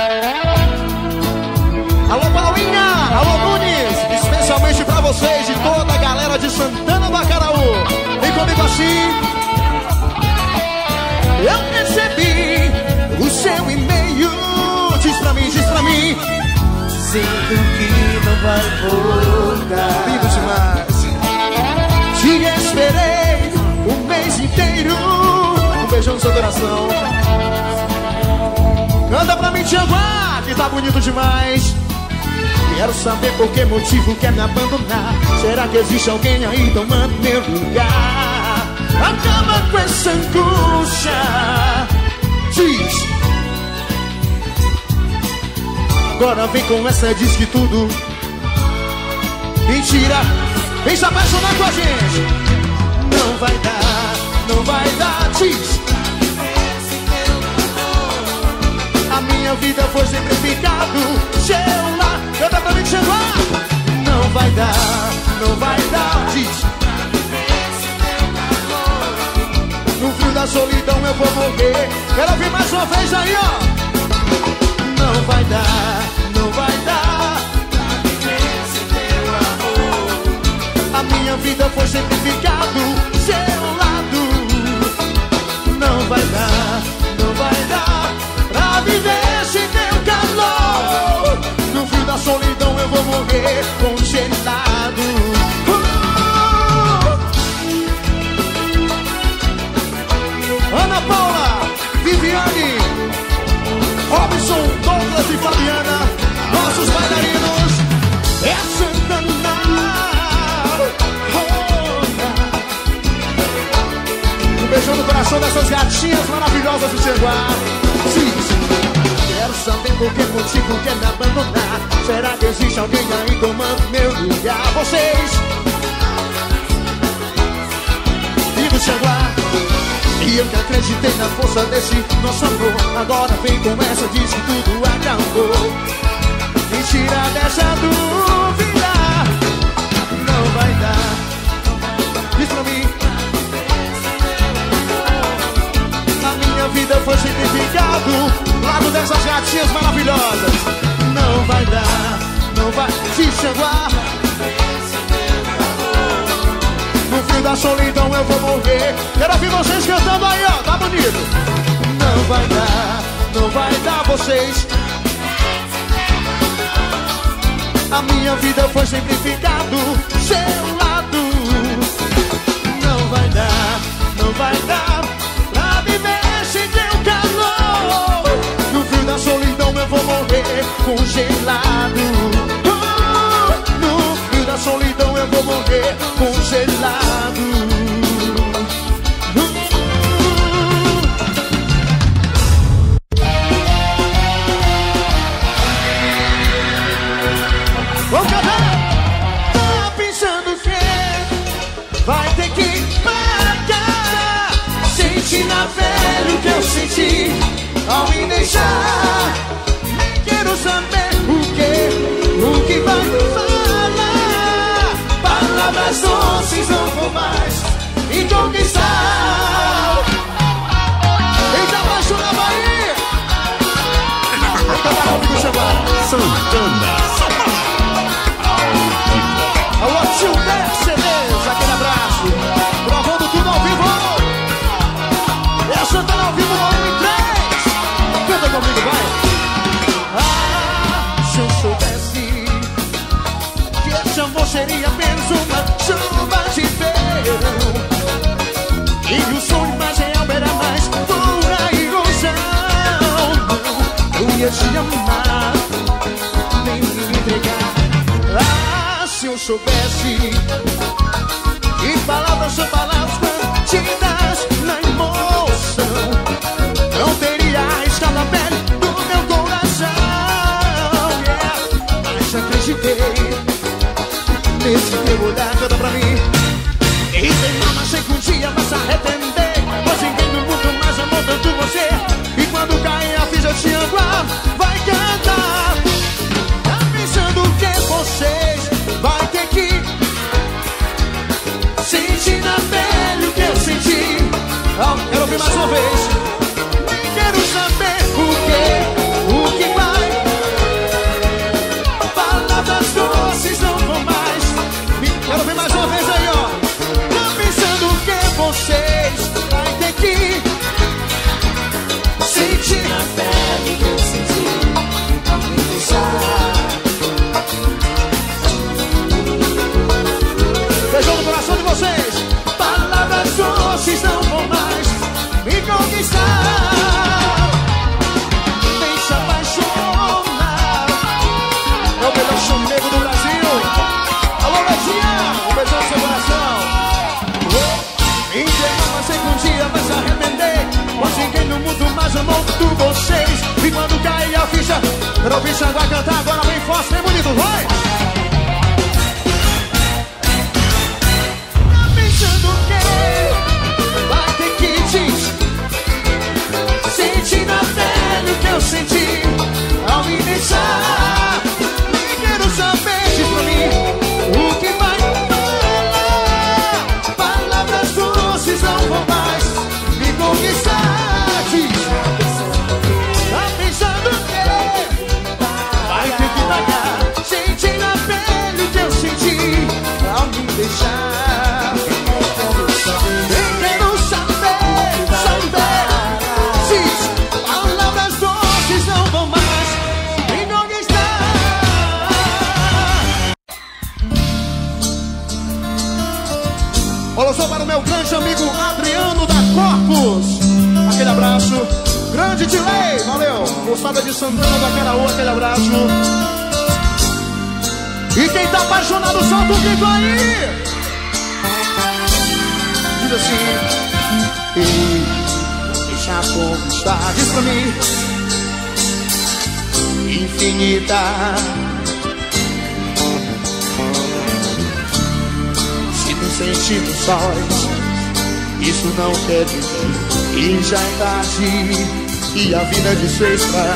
Alô Paulinha, alô Nunes, especialmente pra vocês e toda a galera de Santana do Acaraú. Vem comigo assim. Eu recebi o seu e-mail. Diz pra mim, diz pra mim. Sinto que não vai voltar. Lindo demais. Te esperei o mês inteiro. Um beijão no seu coração. Canta pra mim, Tiaguá, que tá bonito demais. Quero saber por que motivo quer me abandonar. Será que existe alguém aí tomando meu lugar? Acaba com essa angústia. Diz. Agora vem com essa, diz que tudo mentira. Vem se apaixonar com a gente. Não vai dar, não vai dar. Diz. A minha vida foi sempre ficado seu lá. Canta pra mim que chegou. Não vai dar, não vai dar. Diz. No frio da solidão eu vou morrer. Quero ouvir mais uma vez aí, ó. Não vai dar, não vai dar. A minha vida foi sempre ficar do seu lado. Não vai dar, não vai dar pra viver esse teu calor. No frio da solidão eu vou morrer congelado. Ana Paula, Viviane, Robson, Douglas e Fabiana, nossos bailarinos, é Santana. Um beijão no coração dessas gatinhas maravilhosas de Tiaguá. Quero saber por que contigo quer me abandonar. Será que existe alguém aí tomando meu lugar? Vocês, e do Tiaguá. E eu que acreditei na força desse nosso amor. Agora vem com essa, diz que tudo acabou. Me tira dessa dúvida. Não vai dar, gatinhas maravilhosas. Não vai dar, não vai te chamar. No fim da solidão eu vou morrer. Quero ouvir vocês cantando aí, ó, tá bonito. Não vai dar, não vai dar vocês. A minha vida foi sempre ficar do seu lado. Não vai dar, não vai dar pra viver sem teu calor. No fim da solidão eu vou morrer congelado. uh, No fim da solidão eu vou morrer congelado. uh. Vamos cantar! Tá pensando que vai ter que pagar? Senti na pele o que eu senti ao me deixar. Quero saber o que, o que vai falar. Palavras doces não vou mais me conquistar. Eita, apaixonava aí! Vou cantar ao vivo, chamar Santana. Alô, tio Mercedes, aquele abraço. Gravando tudo ao vivo. É a Santana ao vivo, volume em três. Canta comigo, vai. Ah, se eu soubesse que esse amor seria apenas uma chuva de verão, e o sonho mais real era mais pura ilusão, não, eu ia te amar, nem me entregar. Ah, se eu soubesse que palavras são palavras mantidas na emoção, não teria arriscado a pele do meu coração. Yeah. Mas acreditei nesse teu olhar, canta pra mim. E tem mama, sei que um dia vai se arrepender, pois ninguém no mundo mais amou tanto você. E quando cair a ficha te amo, vai cantar. Tá pensando que vocês vai ter que sentir na pele o que eu senti. Oh, quero ouvir mais uma vez. Quero saber o que, o que vai. Palavras doces não vão mais. Quero ouvir mais uma vez aí, ó. Tá pensando que vocês vai ter que sentir na pele o que eu senti. Então me deixar. Beijão no coração de vocês. Palavras doces não vão mais me conquistar. Deixa apaixonar. É o melhor chamego do Brasil. Alô, Letinha, um beijão no seu coração. Me entregar, mas sei que um dia vai se arrepender, pois ninguém no mundo mais amou do vocês. E quando cair a ficha, quero ouvir Xangá cantar agora bem forte, bem bonito, vai! Pensando que vai ter que diz, sentir na pele o que eu senti ao me deixar. E quero saber, diz pra mim, o que vai falar. Palavras doces não vão mais me conquistar. Diz, tá pensando que vai ter que pagar. Sentir na pele o que eu senti ao me deixar. Olha só para o meu grande amigo Adriano da Corpus. Aquele abraço. Grande Tilei, valeu. Moçada de Santana da Caraú, aquele abraço. E quem tá apaixonado, solta o grito aí. Diz assim: ei, deixa conquistar. Diz pra mim: infinita. Sentindo sós, isso não quer dizer que já é tarde e a vida desfez pra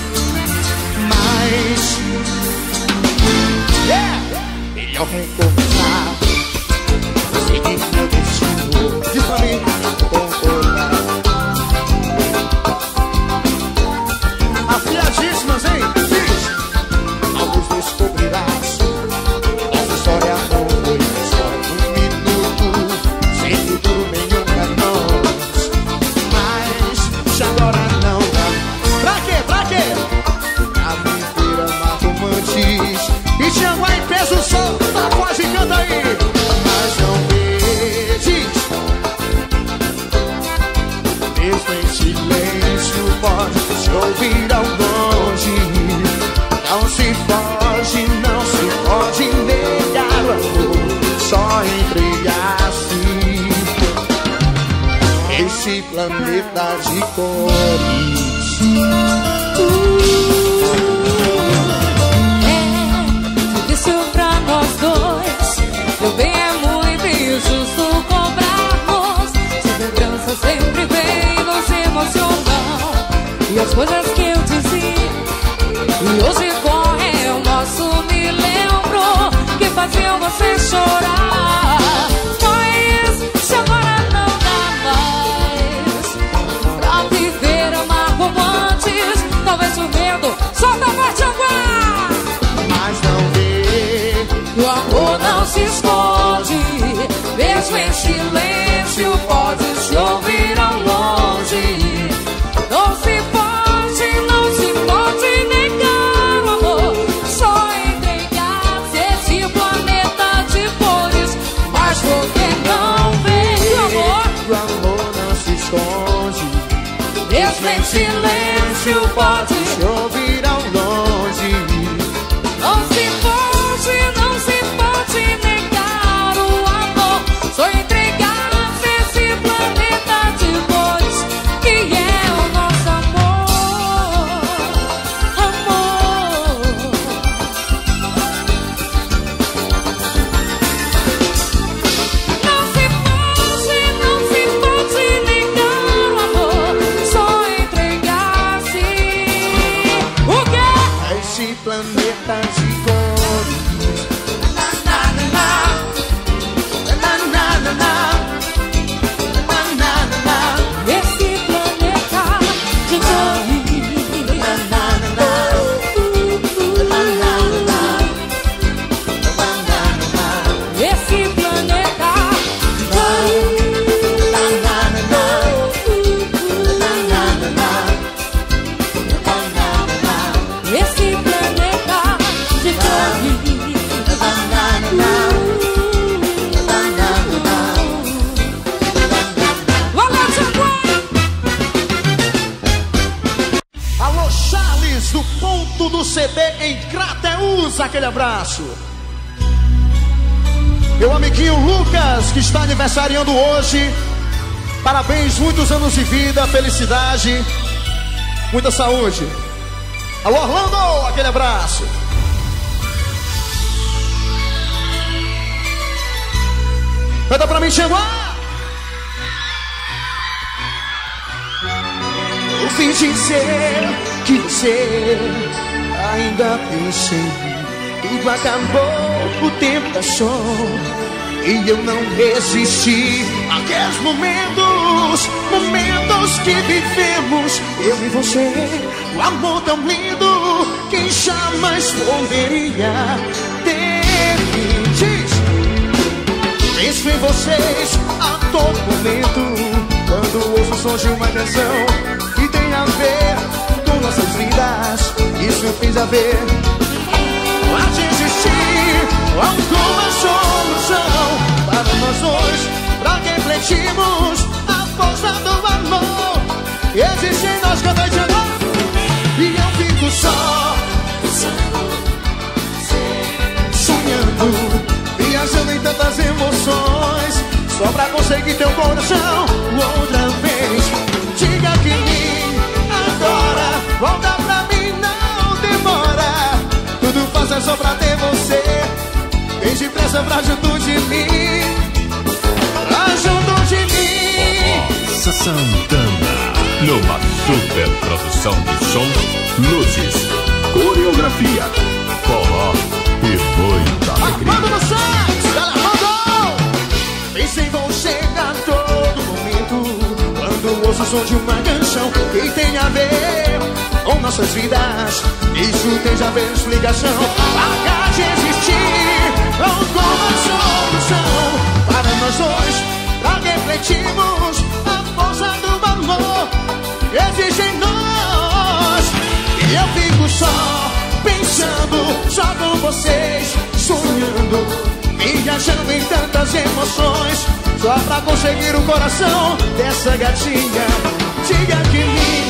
mais. Yeah! Melhor recomeçar, seguir meu destino. Diz pra mim, concordar. Afiadinho. entregasse esse planeta de cores. É difícil pra nós dois, meu bem, é muito injusto cobrarmos. De lembrança sempre vem nos emocionar, e as coisas que eu dizia e hoje correm o nosso me lembro, que faziam você chorar. Mas se agora não dá mais pra viver, amar como antes, talvez o medo solta forte agora. Mas não vê, O amor não se esconde, mesmo em silêncio pode se ouvir ao longe. Não se pode, não se pode negar o amor, só entregar-se esse planeta de cores. Mas por que não vem o amor? o amor não se esconde, Mesmo em silêncio pode. se ouvir ao longe. Não se pode, não se pode negar o amor, só entregar-se esse planeta de cores, que é o nosso amor, amor. Não se pode, não se pode negar o amor, só entregar-se. O quê? Esse planeta de cores. Na, na, na, na. Na, na, na, na. Na, na, na, na. Esse planeta de cores. Na, na, na, na. Na, na, na, na. Na, na, na, na. Esse planeta de cores. Na, na, na, na. Na, na, na, na. Na, na, na, na. Esse planeta de cores. Na, na, na, na. Na, na, na, na. Valeu, Jaguar! Alô, Charles, do ponto do C D em Crateús, aquele abraço. Meu amiguinho Lucas, que está aniversariando hoje. Parabéns, muitos anos de vida, felicidade, muita saúde. Alô, Orlando, aquele abraço. Canta pra mim, Jaguar. Eu fiz dizer que você ainda pensa em mim, e acabou o tempo da sol e eu não resisti. Aqueles momentos, momentos que vivemos, eu e você, o amor tão lindo que jamais poderia ter. Diz, penso em vocês a todo momento, quando ouço o som de uma canção que tem a ver com nossas vidas. Isso fez a ver, pode existir alguma solução para nós dois, pra que refletimos a força do amor. Existe em nós cada dia, e eu fico só sonhando, viajando em tantas emoções, só pra conseguir teu coração outra vez. Diga que me adora, volta pra mim, não demora. Tudo faça só pra ter você, vem depressa pra junto de mim, pra junto de mim. Nossa Santana, numa super produção de som, luzes, coreografia, forró e muita alegria. Armando no sax, Galamando. Penso em você a todo momento, quando ouço o som de uma canção que tem a ver com nossas vidas. Isso tem já ver explicação, acaba de existir alguma solução para nós dois, pra que refletimos a força do amor que existe em nós. E eu fico só pensando, só com vocês, sonhando, viajando em tantas emoções, só pra conseguir o coração dessa gatinha. Diga que me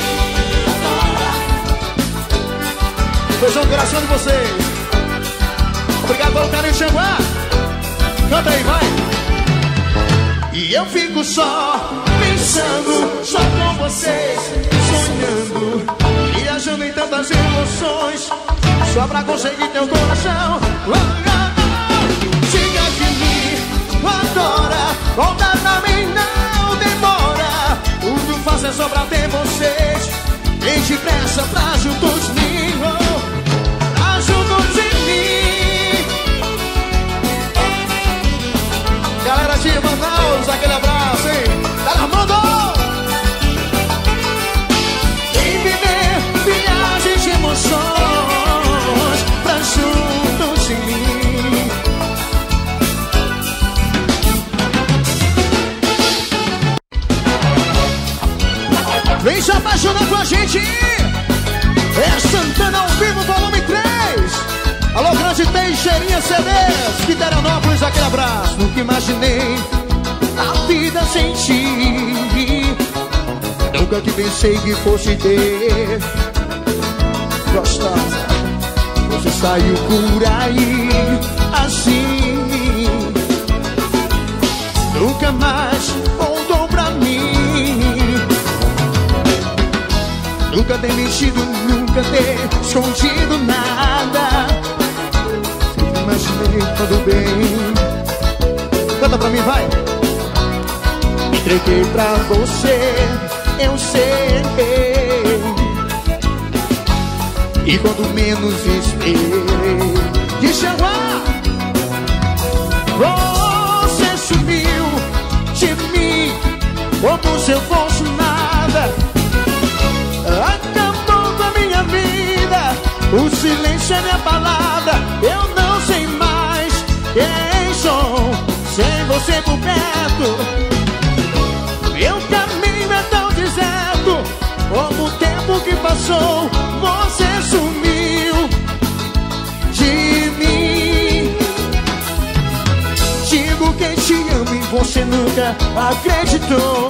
beijão no coração de vocês. Obrigado pelo carinho de Xanguá. Canta aí, vai. E eu fico só pensando, só com você, sonhando, viajando em tantas emoções, só pra conseguir teu coração. Oh, oh, oh. Diga que me adora, volta pra mim, não demora. O que eu faço é só pra ter vocês, bem depressa pra juntos de mim, oh, pra juntos de mim. Galera de Manaus, aquele abraço, hein? Tá Armando! Vem viver viagens de emoções pra juntos de mim. Vem se apaixonar com a gente! É Santana ao vivo, volume três. Alô, grande Teixeirinha C Ds, Quiterianópolis, aquele abraço. Nunca imaginei a vida sem ti, nunca que pensei que fosse ter. Gostosa, você saiu por aí assim, nunca mais voltou pra mim. Nunca ter mentido, nunca ter escondido nada. Sempre imaginei tudo bem. Canta pra mim, vai. Entreguei pra você, eu sei. E quando menos esperei, de chamar, você sumiu de mim como se eu fosse nada. Acabou com a minha vida, o silêncio é minha palavra. Eu não sei mais quem sou sem você por perto. Meu caminho é tão deserto, como o tempo que passou, você sumiu de mim. Digo que te amo e você nunca acreditou.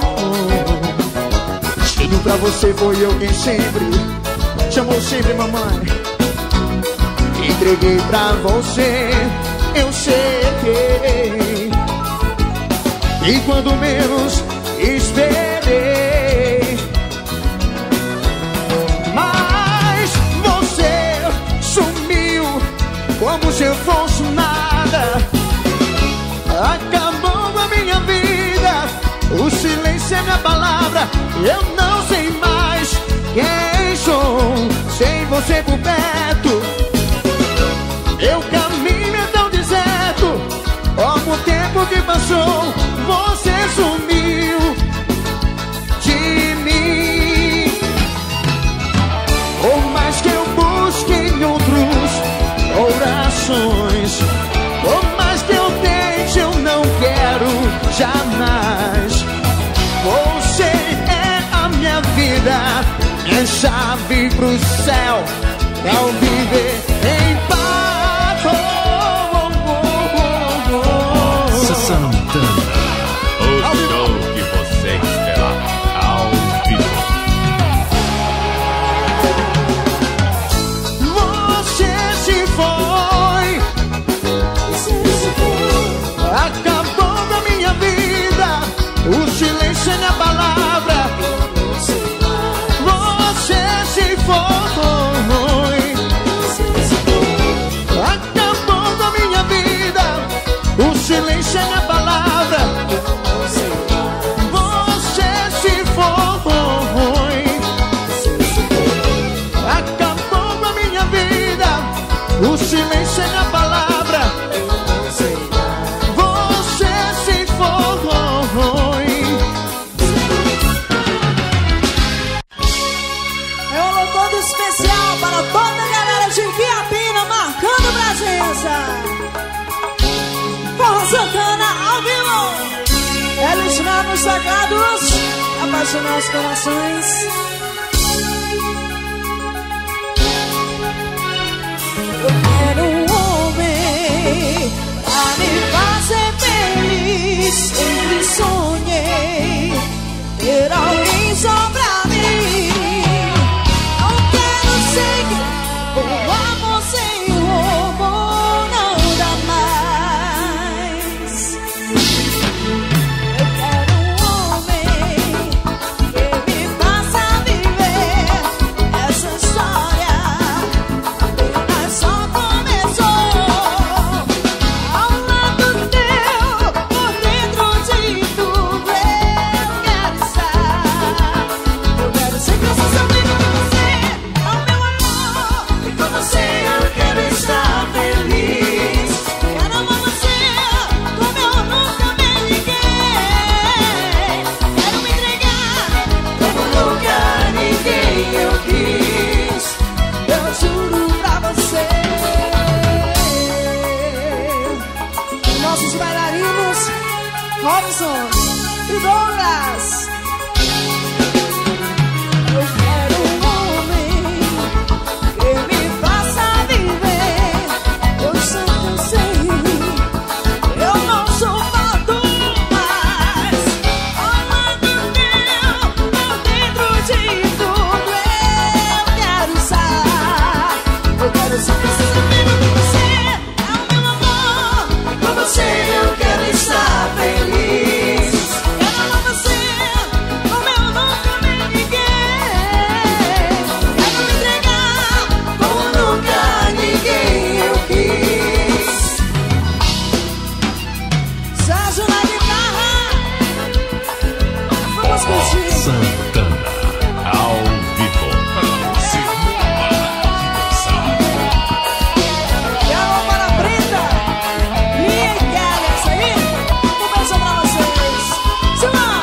Tudo pra você foi eu quem sempre te amou, sempre, mamãe. Entreguei pra você, eu sei. E quando menos esperei, mas você sumiu como se eu fosse nada. Acabou com a minha vida, o silêncio é minha palavra. Eu não sei mais quem sou sem você por perto. Meu caminho é tão deserto, como o tempo que passou, você sumiu de mim. Por mais que eu busque em outros corações, por mais que eu tente, eu não quero jamais. Você é a minha vida, minha chave pro céu, pra eu viver em paz. Oh, oh, oh, oh, oh. Santana, o show que você esperava ao vivo. Você se foi, acabou com a minha vida, o silêncio é minha palavra. Você se foi, acabou com a minha vida, o silêncio é minha palavra. Você se foi, acabou com a minha vida, o silêncio é minha palavra. Você se foi. É um alô todo especial para toda a galera de Guiapina marcando presença. Forró Santana ao vivo. Eles namorados sagrados, apaixonar os corações. Eu quero um homem pra me fazer feliz. Sempre sonhei ter alguém só pra mim. Não quero seguir com amor sem roubo, não dá mais. Eu Robson e Douglas. Eu quero um homem que me faça viver. Eu só cansei, eu não suporto mais. Olha do meu, por dentro de tudo eu quero estar. Eu quero só precisar viver com você. É o meu amor, com você eu quero estar feliz. Quero amar você, como eu nunca amei ninguém. Quero me entregar, como nunca ninguém eu quis. Sérgio na guitarra, vamos curtir. Santana, ao vivo. E alô para a Brita, Lia e Kelly, essa aí? Um beijo pra vocês. Simão!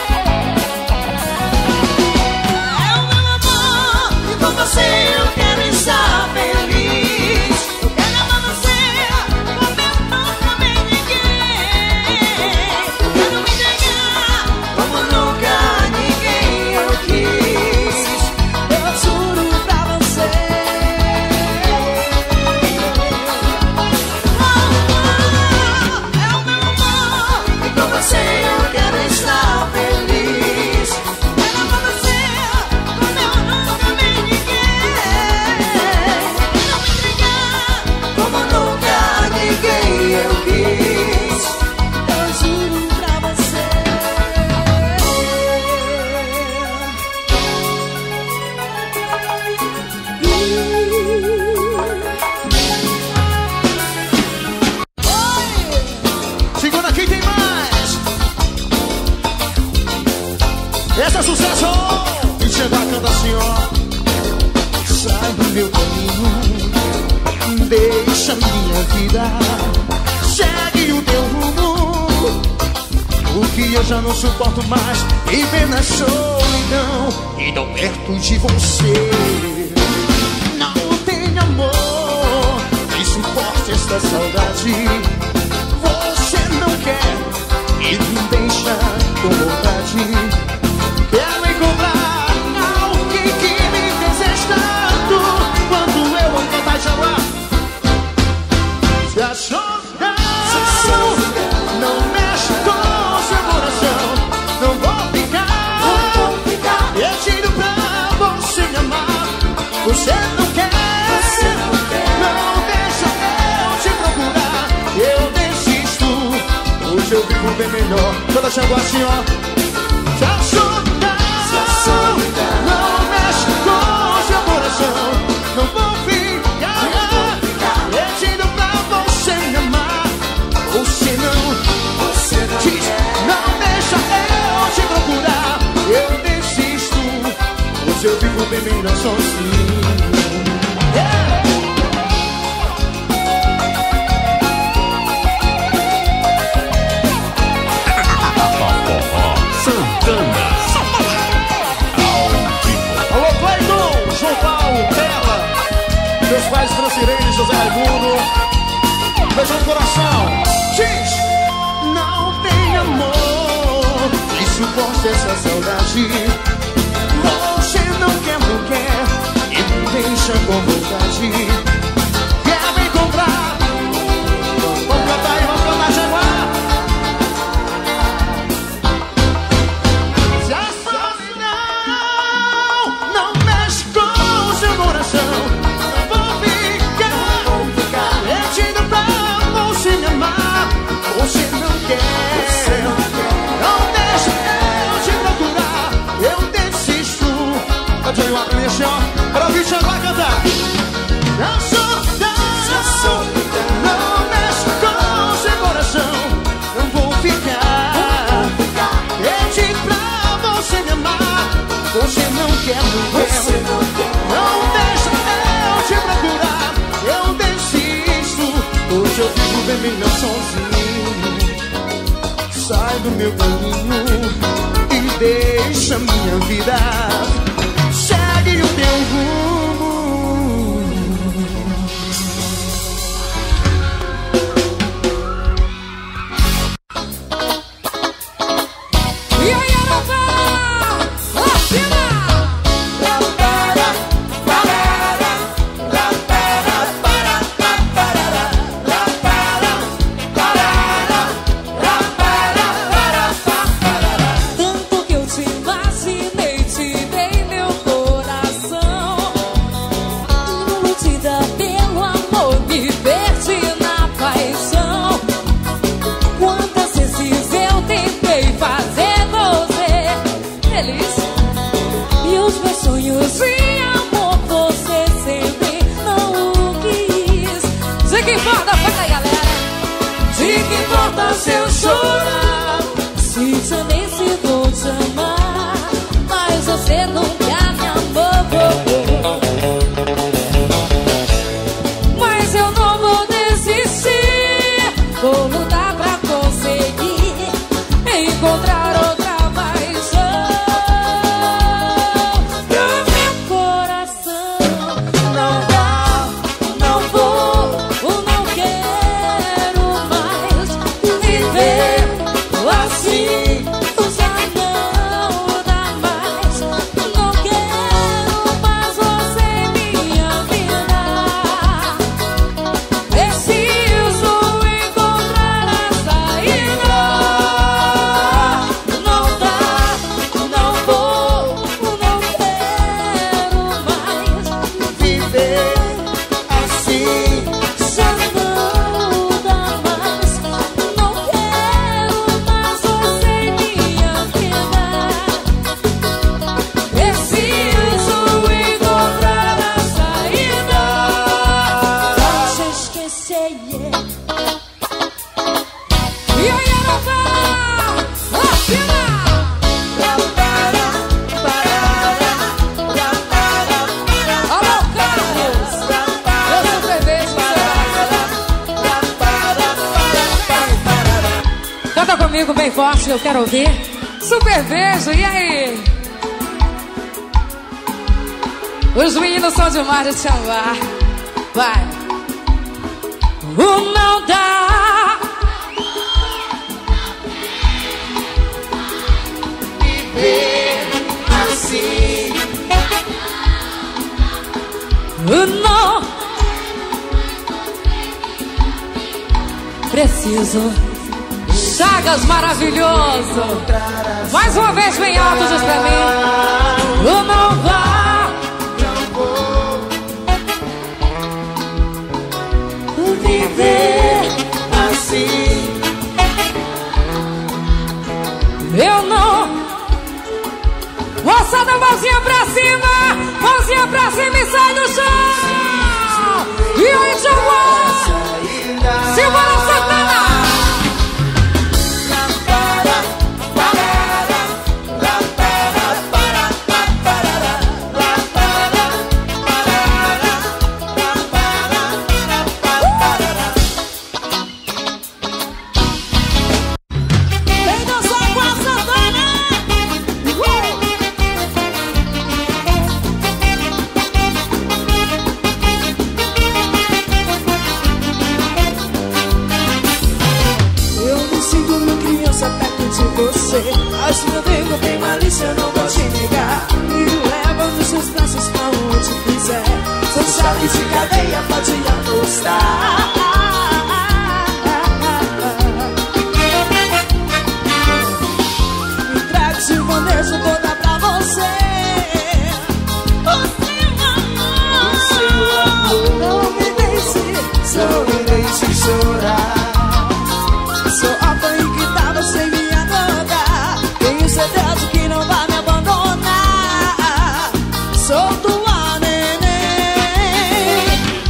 É o meu amor, e com você eu quero estar feliz. Eu quero amar você, como eu nunca amei ninguém. Quero me entregar, como nunca ninguém eu quis. Eu juro pra você. É o meu amor, e com você eu quero estar feliz. Quero amar você, como eu nunca amei ninguém. Quero me entregar, como nunca ninguém eu quis. Eu juro pra você. Segura aqui, tem mais. Esse é sucesso. E chega canta assim, ó. Sai do meu caminho, deixa minha vida, segue o teu rumo. O que eu já não suporto mais, viver na solidão e não perto de você. Não tem amor que suporte esta saudade. Você não quer e me deixa com vontade. Quero encontrar alguém que me deseje tanto quanto eu amo cantar de amar. Se a solidão não mexe com seu coração, não vou ficar pedindo pra você me amar. Você não quer, não deixa eu te procurar. Eu desisto, hoje eu vivo bem melhor. Toda chegou assim, ó. Se a solidão não mexe com seu coração, não vou ficar pedindo pra você me amar. Você não, diz, não deixa eu te procurar. Eu desisto, hoje eu vivo bem melhor sozinho. Yeah! Santana, ao vivo. Alô, Cleiton, João Paulo, Bela, meus pais Francirene, José Raimundo. Beijo no coração. Diz, não tem amor que suporte essa saudade. Você não quer, não quer e me deixa com vontade. Quer me encontrar? Vamos cantar e vamos cantar, Jaguar. Se a solidão não mexe com o seu coração, não vou ficar pedindo pra você me amar. Você não quer, não deixa eu te procurar. Eu desisto. Eu tenho uma playlist, ó, pra ouvir Jaguar cantar. A solidão não mexe com o seu coração, não vou ficar pedindo pra você me amar. Você não quer, não quer, não deixa eu te procurar. Eu desisto, hoje eu fico bem melhor sozinho. Sai do meu caminho e deixa minha vida, segue o teu rumo. E também se vou te amar, mas você nunca me amou. Mas eu não vou desistir, vou lutar pra conseguir encontrar outra paixão pro meu coração. Não dá, não vou, não quero mais viver assim. Já não dá mais, não quero mais você, minha vida. Preciso encontrar a saída. Não dá, não vou, não quero mais Viver assim. já não dá mais, não quero mais você, minha vida. Preciso encontrar a saída. Deixa eu esquecer, yeah. E aí, Arapá, afina! Alô, Carlos! Eu sou Bebês, canta comigo bem forte, eu quero ouvir. Super beijo, e aí? Os meninos são demais de te amar. Vai. O não dá. Viver assim. O não. Preciso. Chagas maravilhoso. Mais uma vez bem alto, diz pra mim. O não dá. Viver assim. Eu não. Moçada, mãozinha pra cima. Mãozinha pra cima e sai do chão. E aí, João? Silvana Santana. Vem dançar com a Santana. Eu me sinto uma criança perto de você, mas meu nego tem malícia, eu não vou te negar. Me leva nos seus braços pra onde quiser. Sou chave de cadeia, pode apostar. Me traga esse bandejo, vou dar pra você. O seu amor, não me deixe, Não me deixe chorar. sou a mãe que tá você me adorar. Tenho certeza que não vai me abandonar. Sou tua neném.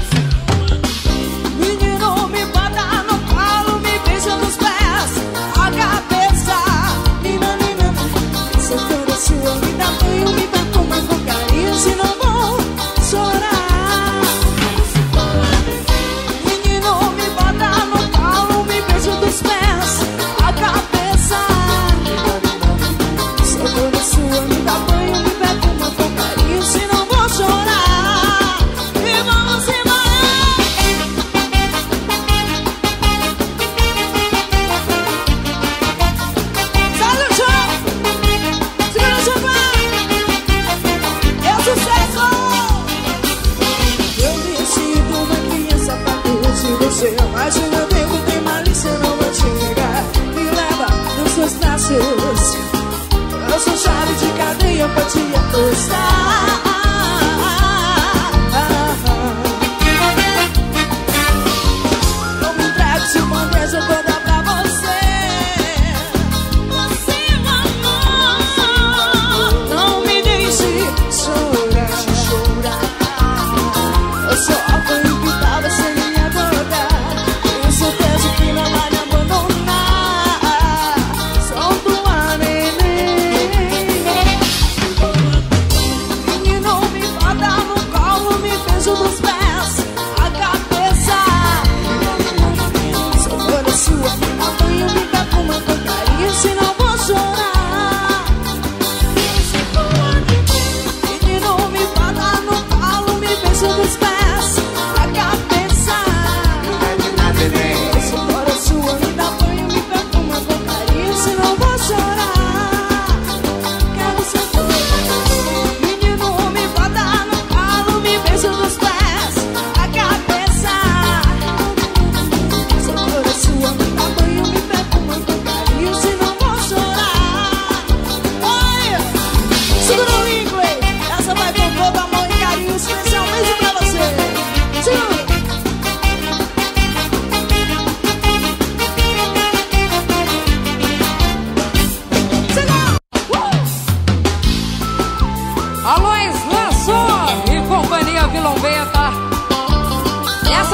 Menino, me bota no colo, me beija nos pés, a cabeça. Nina, nina, sou toda sua, me dá banho, me perfuma com carinho, se não vou chorar. Menino, me bota no colo, me beija dos pés, a cabeça. Sou toda sua, me dá banho, me perfuma com carinho, se não vou chorar. E vamos embora. Sai do chão, segura o chão, é o sucesso. Eu me sinto uma criança perto de você, mas o meu tempo tem malícia, eu não vou te negar. Me leva nos seus braços, eu sou chave de cadeia, pode apostar. Não me entregue se uma vez eu vou dar pra você. Você, amor, não me deixe chorar. Eu sou a mãe que tá você me adorar. Tenho certeza que não vai me abandonar. Sou tua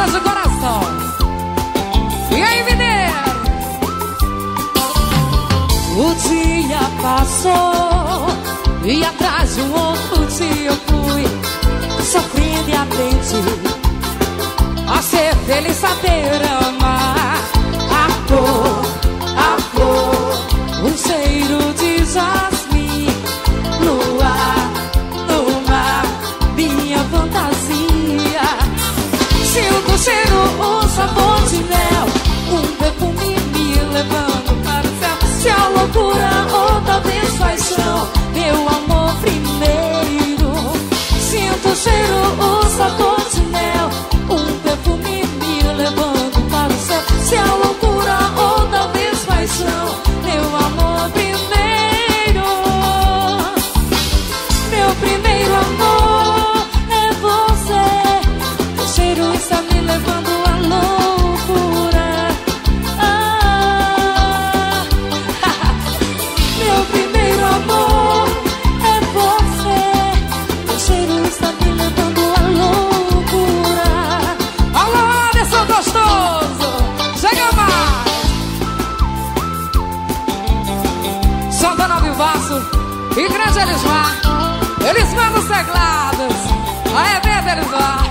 voz do coração. E aí, mineiro? O dia passou e atrás de um outro dia eu fui, sofrendo e aprendi a ser feliz, saber amar. A cor, a cor, um cheiro de jasmim no ar, no mar, minha fantasia. Sinto o cheiro, o sabor de mel, um perfume me levando para o céu. Se a loucura ou talvez paixão, meu amor primeiro. Sinto o cheiro, o sabor de mel, um perfume me levando para o céu. Se a loucura ou talvez paixão, meu amor primeiro. Meu primeiro amor é você. O cheiro está me levando à loucura. Ah, meu primeiro amor é você. O cheiro está me levando à loucura. Alô, Anderson gostoso, chega mais. Santana Vivaço e grande Elismar. Elismar nos teclados. Aê, vem, Elismar.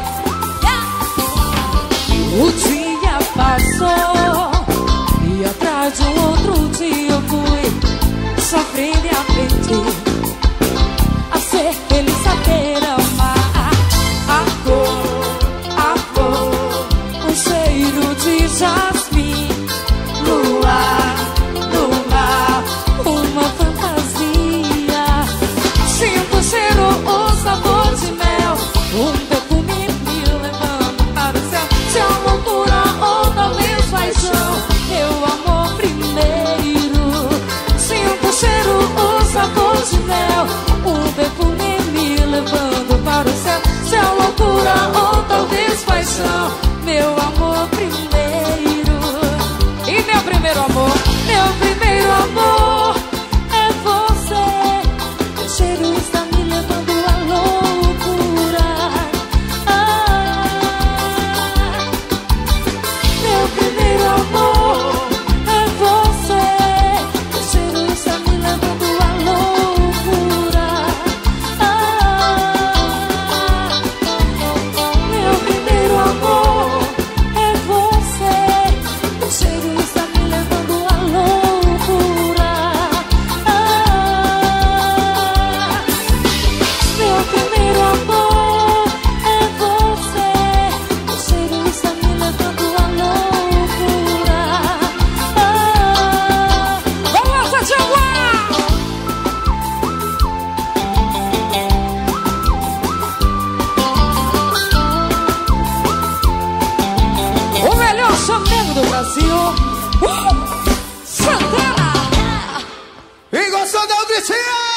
O dia passou e atrás de um outro dia eu fui, sofrendo e aprendi a ser feliz, saber amar. A cor, a cor, um cheiro de jasmim no ar, no mar, uma fantasia. Sinto o cheiro, o sabor de mel, um perfume me levando para o céu. Se a loucura ou talvez paixão, meu amor primeiro. Sinto o cheiro, o sabor de mel, um perfume me levando para o céu. Se a loucura ou talvez paixão, meu amor primeiro. E meu primeiro amor, meu primeiro amor é você. O cheiro está me levando à loucura. Ah, meu primeiro amor é você. O cheiro está me levando à loucura. Ah, meu primeiro amor é você. O cheiro está me levando à loucura. Ah, meu primeiro amor é você. O cheiro está me levando à loucura. Ah, vamos, Santiago! O melhor chamego do Brasil, uh! Santana! E gostou da gritinha?